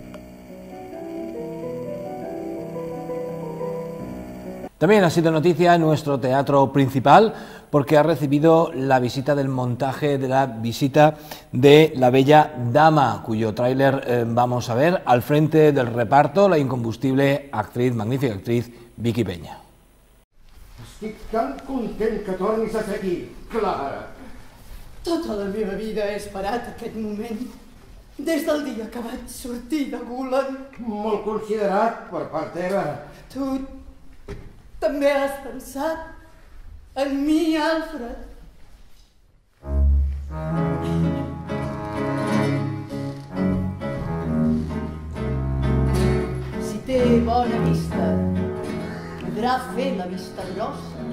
También ha sido noticia en nuestro teatro principal porque ha recibido la visita del montaje de la visita de La Bella Dama, cuyo tráiler eh, vamos a ver. Al frente del reparto, la incombustible actriz, magnífica actriz, Vicky Peña. Estic tan content que tornis a ser aquí, Clara. Tota la meva vida he esperat aquest moment, des del dia que vaig sortir de Gulen. Molt considerat per part teva. Tu també has pensat en mi, Alfred? Si té bona vista, podrà fer la vista grossa.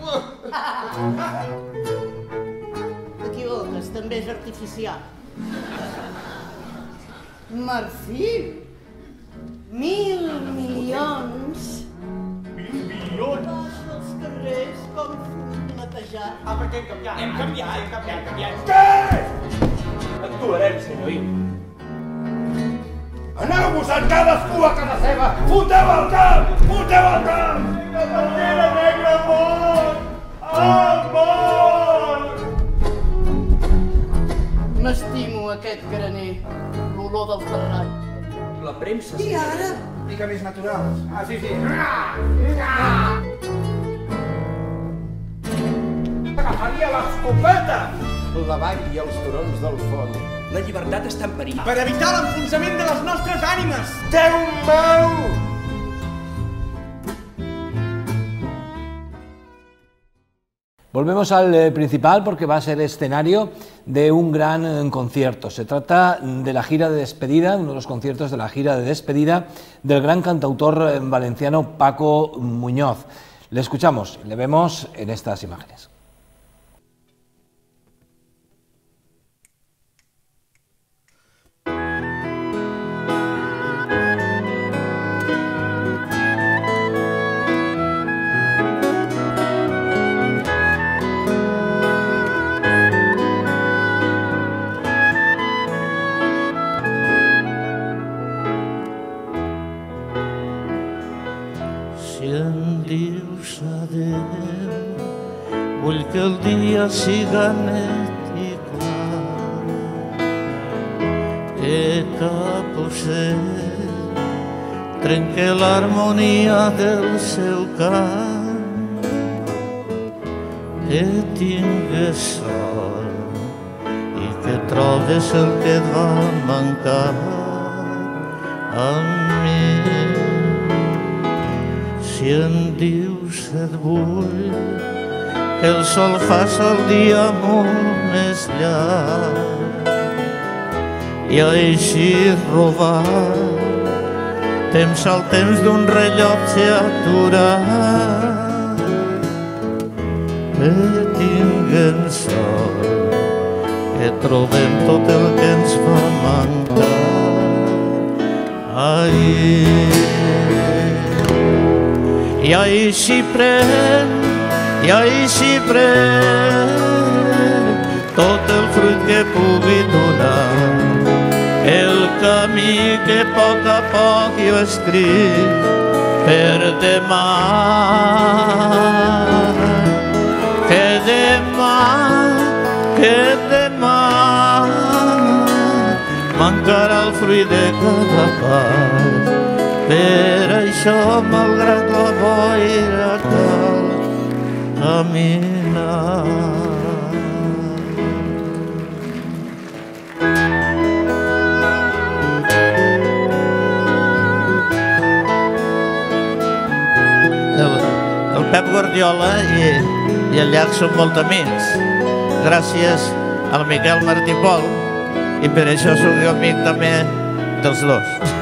T'equivoques, també és artificial. Marfil? Mil milions? Mil milions? Passa els carrers com fum netejat. Ah, perquè hem canviat. Hem canviat, hem canviat, hem canviat. Què? Actuarem, senyorit. Aneu-vos en cadascú a casa seva! Foteu al camp! Foteu al camp! La bandera negra mort! Ah, mort! M'estimo aquest graner, l'olor del Ferran. La premsa... I ara? Mica més naturals. Ah, sí, sí. Agafaria l'escopeta! La vall i els turons del fons. La llibertat està en perill. Per evitar l'enfonsament de les nostres ànimes! Déu meu! Volvemos al eh, principal porque va a ser escenario de un gran eh, concierto. Se trata de la gira de despedida, uno de los conciertos de la gira de despedida del gran cantautor eh, valenciano Paco Muñoz. Le escuchamos, le vemos en estas imágenes. Vull que el dia siga net i clar, que cap ocell trenque l'harmonia del seu cant, que tingues sort i que trobes el que et va mancar a mi. Si em dius et vull, que el sol faça el dia molt més llarg i així robar temps al temps d'un rellotge aturat, que tinguem sort, que trobem tot el que ens va mancar ahir. I així pren, i així pren tot el fruit que pugui donar el camí que a poc a poc jo escric per demà, que demà, que demà mancarà el fruit de cada pas. Per això, malgrat la boira, cal caminar. El, el Pep Guardiola i, i el Llach són molt amics, gràcies al Miquel Martí Pol, i per això soc jo amic també dels dos.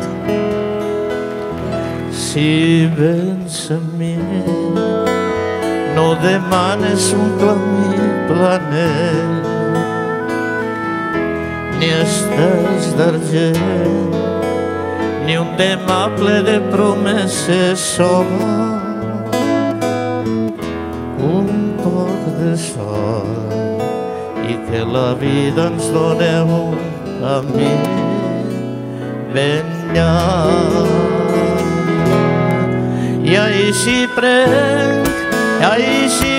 Si vens a mi, no demanes un camí planet, ni estels d'argent, ni un demà ple de promeses, sola, un poc de sol, i que la vida ens dona un camí ben llarg. I així prenc, i així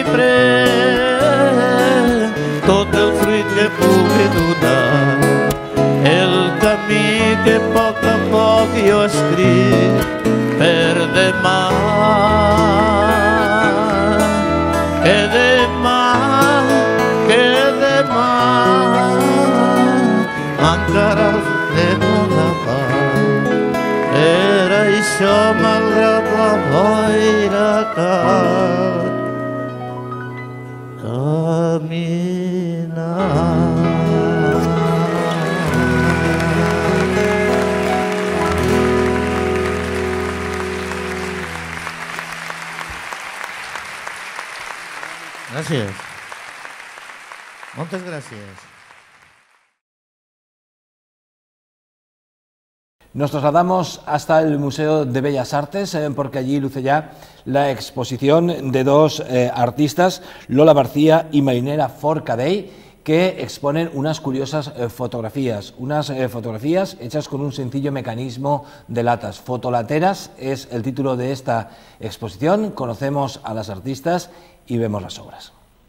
prenc tot el fruit que pugui donar, el camí que a poc a poc jo escric per demà, que demà, que demà mancarà el fruit de cada pas. Per això, malgrat la boira, cal caminar. Gràcies. Moltes gràcies. Nos trasladamos hasta el Museo de Bellas Artes eh, porque allí luce ya la exposición de dos eh, artistas, Lola García y Marinera Forcadell, que exponen unas curiosas eh, fotografías, unas eh, fotografías hechas con un sencillo mecanismo de latas. Fotolateras es el título de esta exposición. Conocemos a las artistas y vemos las obras.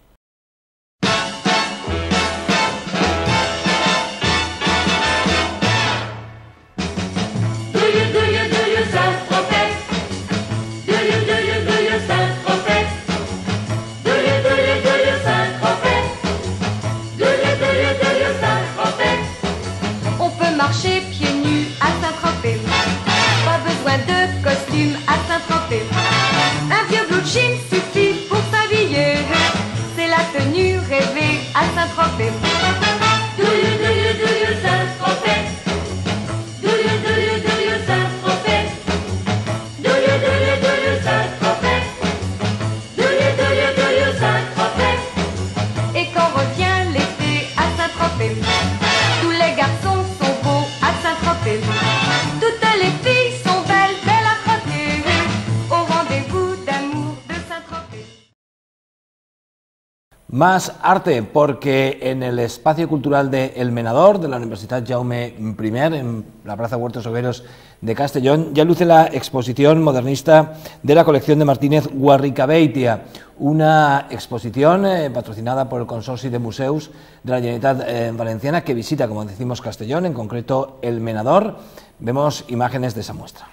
Marcher pieds nus à Saint-Tropez, pas besoin de costume à Saint-Tropez. Un vieux blue jean suffit pour s'habiller, c'est la tenue rêvée à Saint-Tropez. Do you, do you, do you Saint-Tropez? Do you, do you, do you Saint-Tropez? Do you, do you, do you Saint-Tropez? Do you, do you, do you Saint-Tropez? Et quand revient l'été à Saint-Tropez, tous les garçons toutes les filles sont belles, belles à croquer, au rendez-vous d'amour de Saint-Tropez. Más arte, porque en el espacio cultural de El Menador, de la Universidad Jaume primer, en la Plaza Huertos Obreros de Castellón, ya luce la exposición modernista de la colección de Martínez Guarricabeitia, una exposición eh, patrocinada por el Consorci de Museus de la Generalitat eh, Valenciana, que visita, como decimos, Castellón, en concreto El Menador. Vemos imágenes de esa muestra.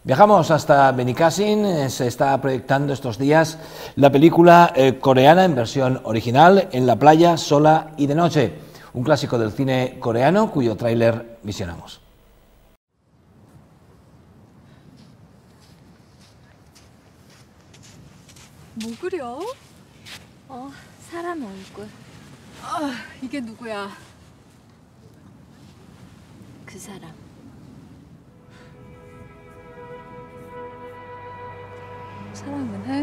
Viajamos hasta Benicàssim, eh, se está proyectando estos días la película eh, coreana en versión original, En la playa, sola y de noche, un clásico del cine coreano cuyo tráiler visionamos. 뭐 그려? 어, 사람 얼굴. 아, 이게 누구야? 그 사람. 사랑은 해?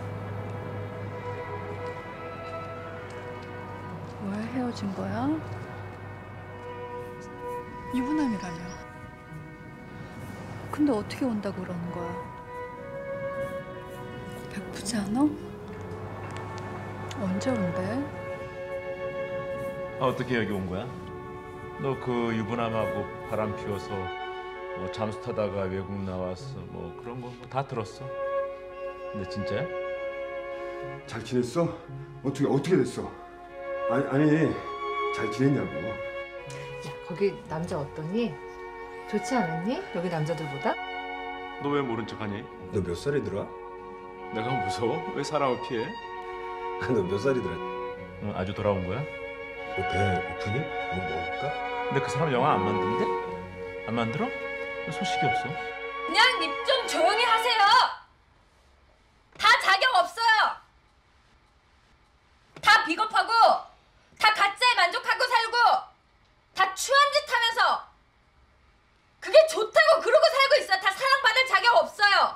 왜 헤어진 거야? 유부남이라며. 근데 어떻게 온다고 그러는 거야? 배고프지 않아? 언제 온대? 아, 어떻게 여기 온 거야? 너 그 유부남하고 바람 피워서 뭐 잠수 타다가 외국 나왔어 뭐 그런 거 다 들었어. 근데 진짜야? 잘 지냈어? 어떻게 어떻게 됐어? 아니 아니 잘 지냈냐고. 야, 거기 남자 어떠니? 좋지 않았니? 여기 남자들보다? 너 왜 모른 척하니? 너 몇 살이더라? 내가 무서워? 왜 사람을 피해? 너 몇 살이더라? 응, 아주 돌아온 거야? 너 배 고프니? 뭐 먹을까? 근데 그 사람 영화 안 만든대? 안 만들어? 왜 소식이 없어? 그냥 입 좀 조용히 하세요. 다 자격 없어요. 다 비겁하고 다 가짜에 만족하고 살고 다 추한 짓 하면서 그게 좋다고 그러고 살고 있어요. 다 사랑받을 자격 없어요.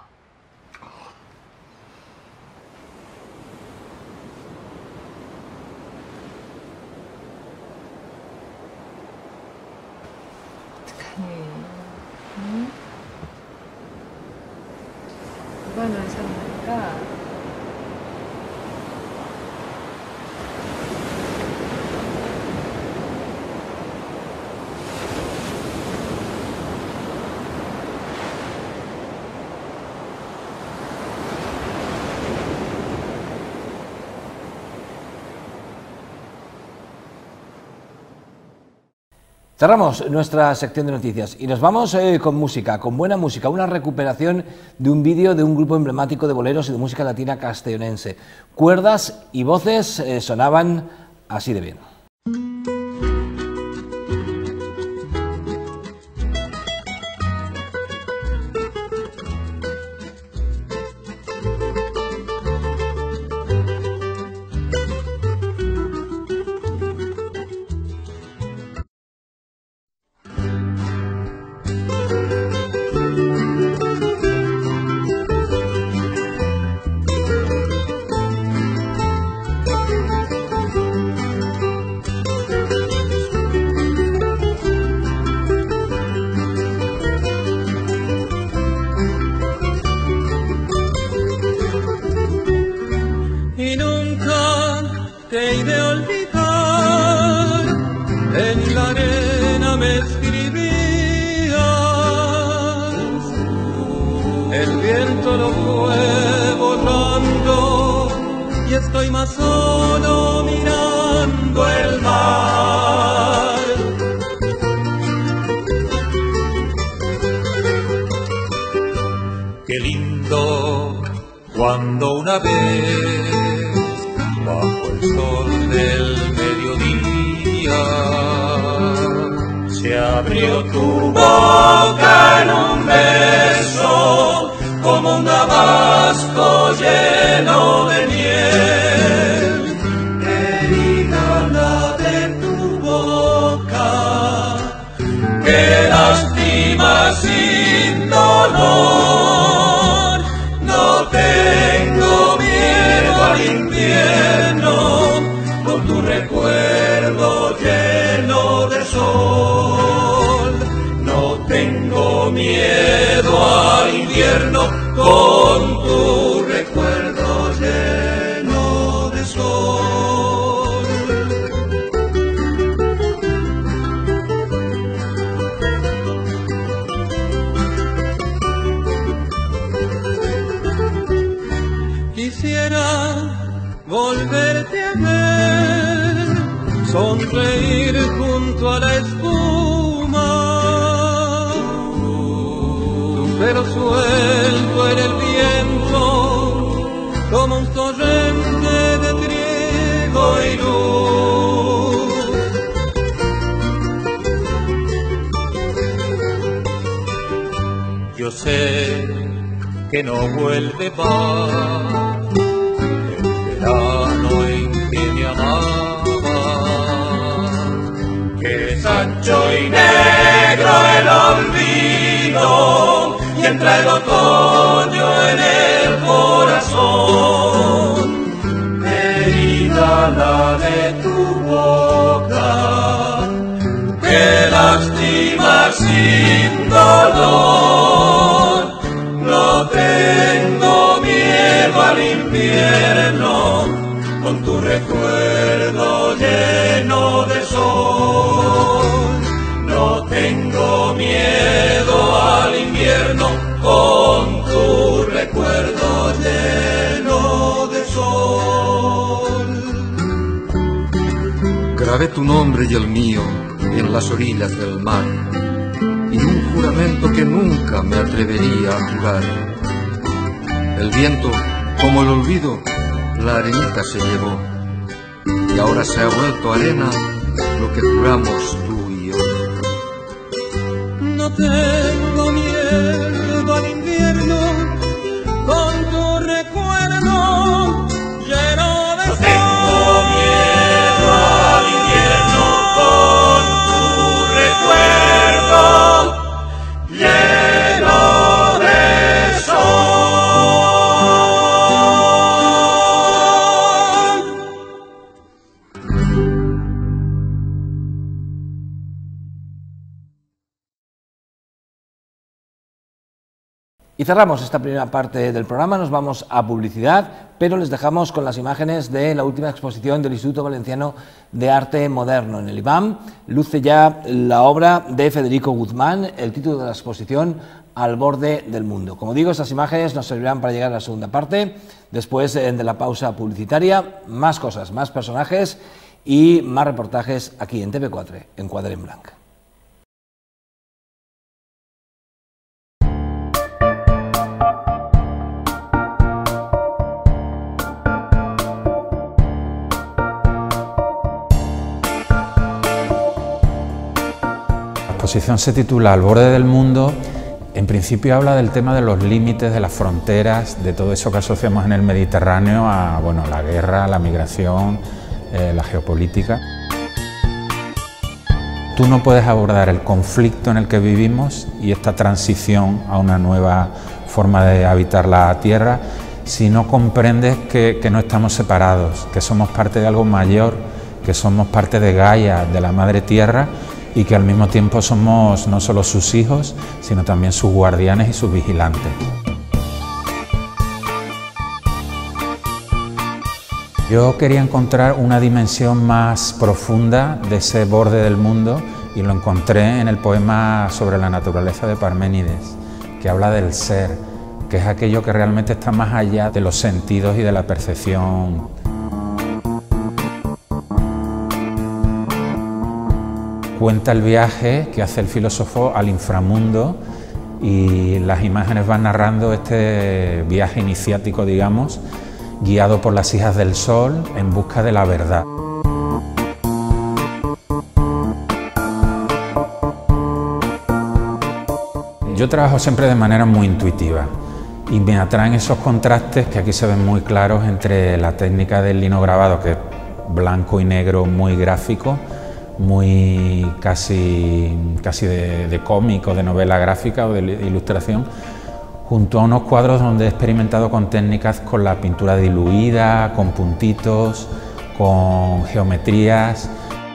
어떡하니? 응? 누가 널 사랑할까? Cerramos nuestra sección de noticias y nos vamos eh, con música, con buena música, una recuperación de un vídeo de un grupo emblemático de boleros y de música latina castellonense. Cuerdas y voces eh, sonaban así de bien. Y nunca te iré a olvidar, en la arena me escribías, el viento lo fue borrando y estoy más solo mirando el mar. Qué lindo cuando una vez bajo el sol del mediodía se abrió tu boca en un beso como un damasco lleno de miel. Querida, la de tu boca que lastima sin dolor. No tengo miedo al invierno con tu recuerdo lleno de sol. No tengo miedo al invierno con tu recuerdo lleno de sol. Quisiera volverte a ver, sonreír junto a la espuma, tu pelo suelto yo sé que no vuelve más el verano en que me amaba, que es ancho y negro el olvido y entra el otoño en el corazón, herida la de tu boca, que lastima sin dolor. No tengo miedo al invierno, con tu recuerdo lleno de sol. No tengo miedo al invierno, con tu recuerdo lleno de sol. Grabé tu nombre y el mío en las orillas del mar, y un juramento que nunca me atrevería a jurar. El viento, como el olvido, la arenita se llevó, y ahora se ha vuelto arena lo que juramos tú y yo. No tengo miedo al invierno, con tu recuerdo lleno de sol. No tengo miedo al invierno, con tu recuerdo lleno de Y cerramos esta primera parte del programa, nos vamos a publicidad, pero les dejamos con las imágenes de la última exposición del Instituto Valenciano de Arte Moderno. En el IBAM luce ya la obra de Federico Guzmán, el título de la exposición, Al borde del mundo. Como digo, estas imágenes nos servirán para llegar a la segunda parte, después de la pausa publicitaria, más cosas, más personajes y más reportajes aquí en T V cuatro, en Quadre en Blanc. La exposición se titula Al borde del mundo. En principio habla del tema de los límites, de las fronteras, de todo eso que asociamos en el Mediterráneo a bueno, la guerra, la migración, eh, la geopolítica. Tú no puedes abordar el conflicto en el que vivimos y esta transición a una nueva forma de habitar la Tierra si no comprendes que, que no estamos separados, que somos parte de algo mayor, que somos parte de Gaia, de la Madre Tierra, y que al mismo tiempo somos no solo sus hijos, sino también sus guardianes y sus vigilantes. Yo quería encontrar una dimensión más profunda de ese borde del mundo y lo encontré en el poema sobre la naturaleza de Parménides, que habla del ser, que es aquello que realmente está más allá de los sentidos y de la percepción. Cuenta el viaje que hace el filósofo al inframundo y las imágenes van narrando este viaje iniciático, digamos, guiado por las hijas del sol en busca de la verdad. Yo trabajo siempre de manera muy intuitiva y me atraen esos contrastes que aquí se ven muy claros entre la técnica del linograbado, que es blanco y negro muy gráfico, muy casi, casi de, de cómic o de novela gráfica o de ilustración, junto a unos cuadros donde he experimentado con técnicas con la pintura diluida, con puntitos, con geometrías.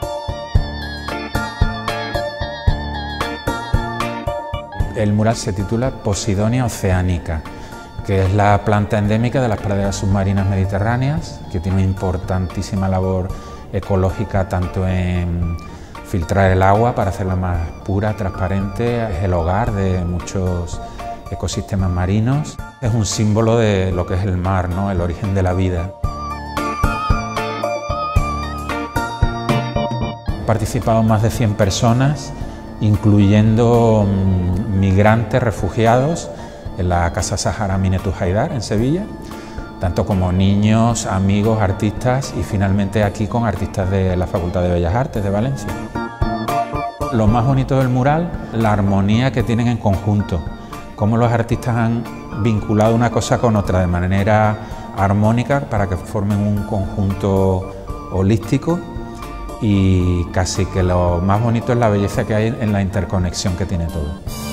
El mural se titula Posidonia oceanica, que es la planta endémica de las praderas submarinas mediterráneas, que tiene una importantísima labor ecológica tanto en filtrar el agua para hacerla más pura, transparente, es el hogar de muchos ecosistemas marinos, es un símbolo de lo que es el mar, ¿no? El origen de la vida. Han participado más de cien personas, incluyendo mmm, migrantes, refugiados, en la Casa Sahara Minetu Haidar en Sevilla, tanto como niños, amigos, artistas y finalmente aquí con artistas de la Facultad de Bellas Artes de Valencia. Lo más bonito del mural, la armonía que tienen en conjunto, cómo los artistas han vinculado una cosa con otra de manera armónica para que formen un conjunto holístico, y casi que lo más bonito es la belleza que hay en la interconexión que tiene todo.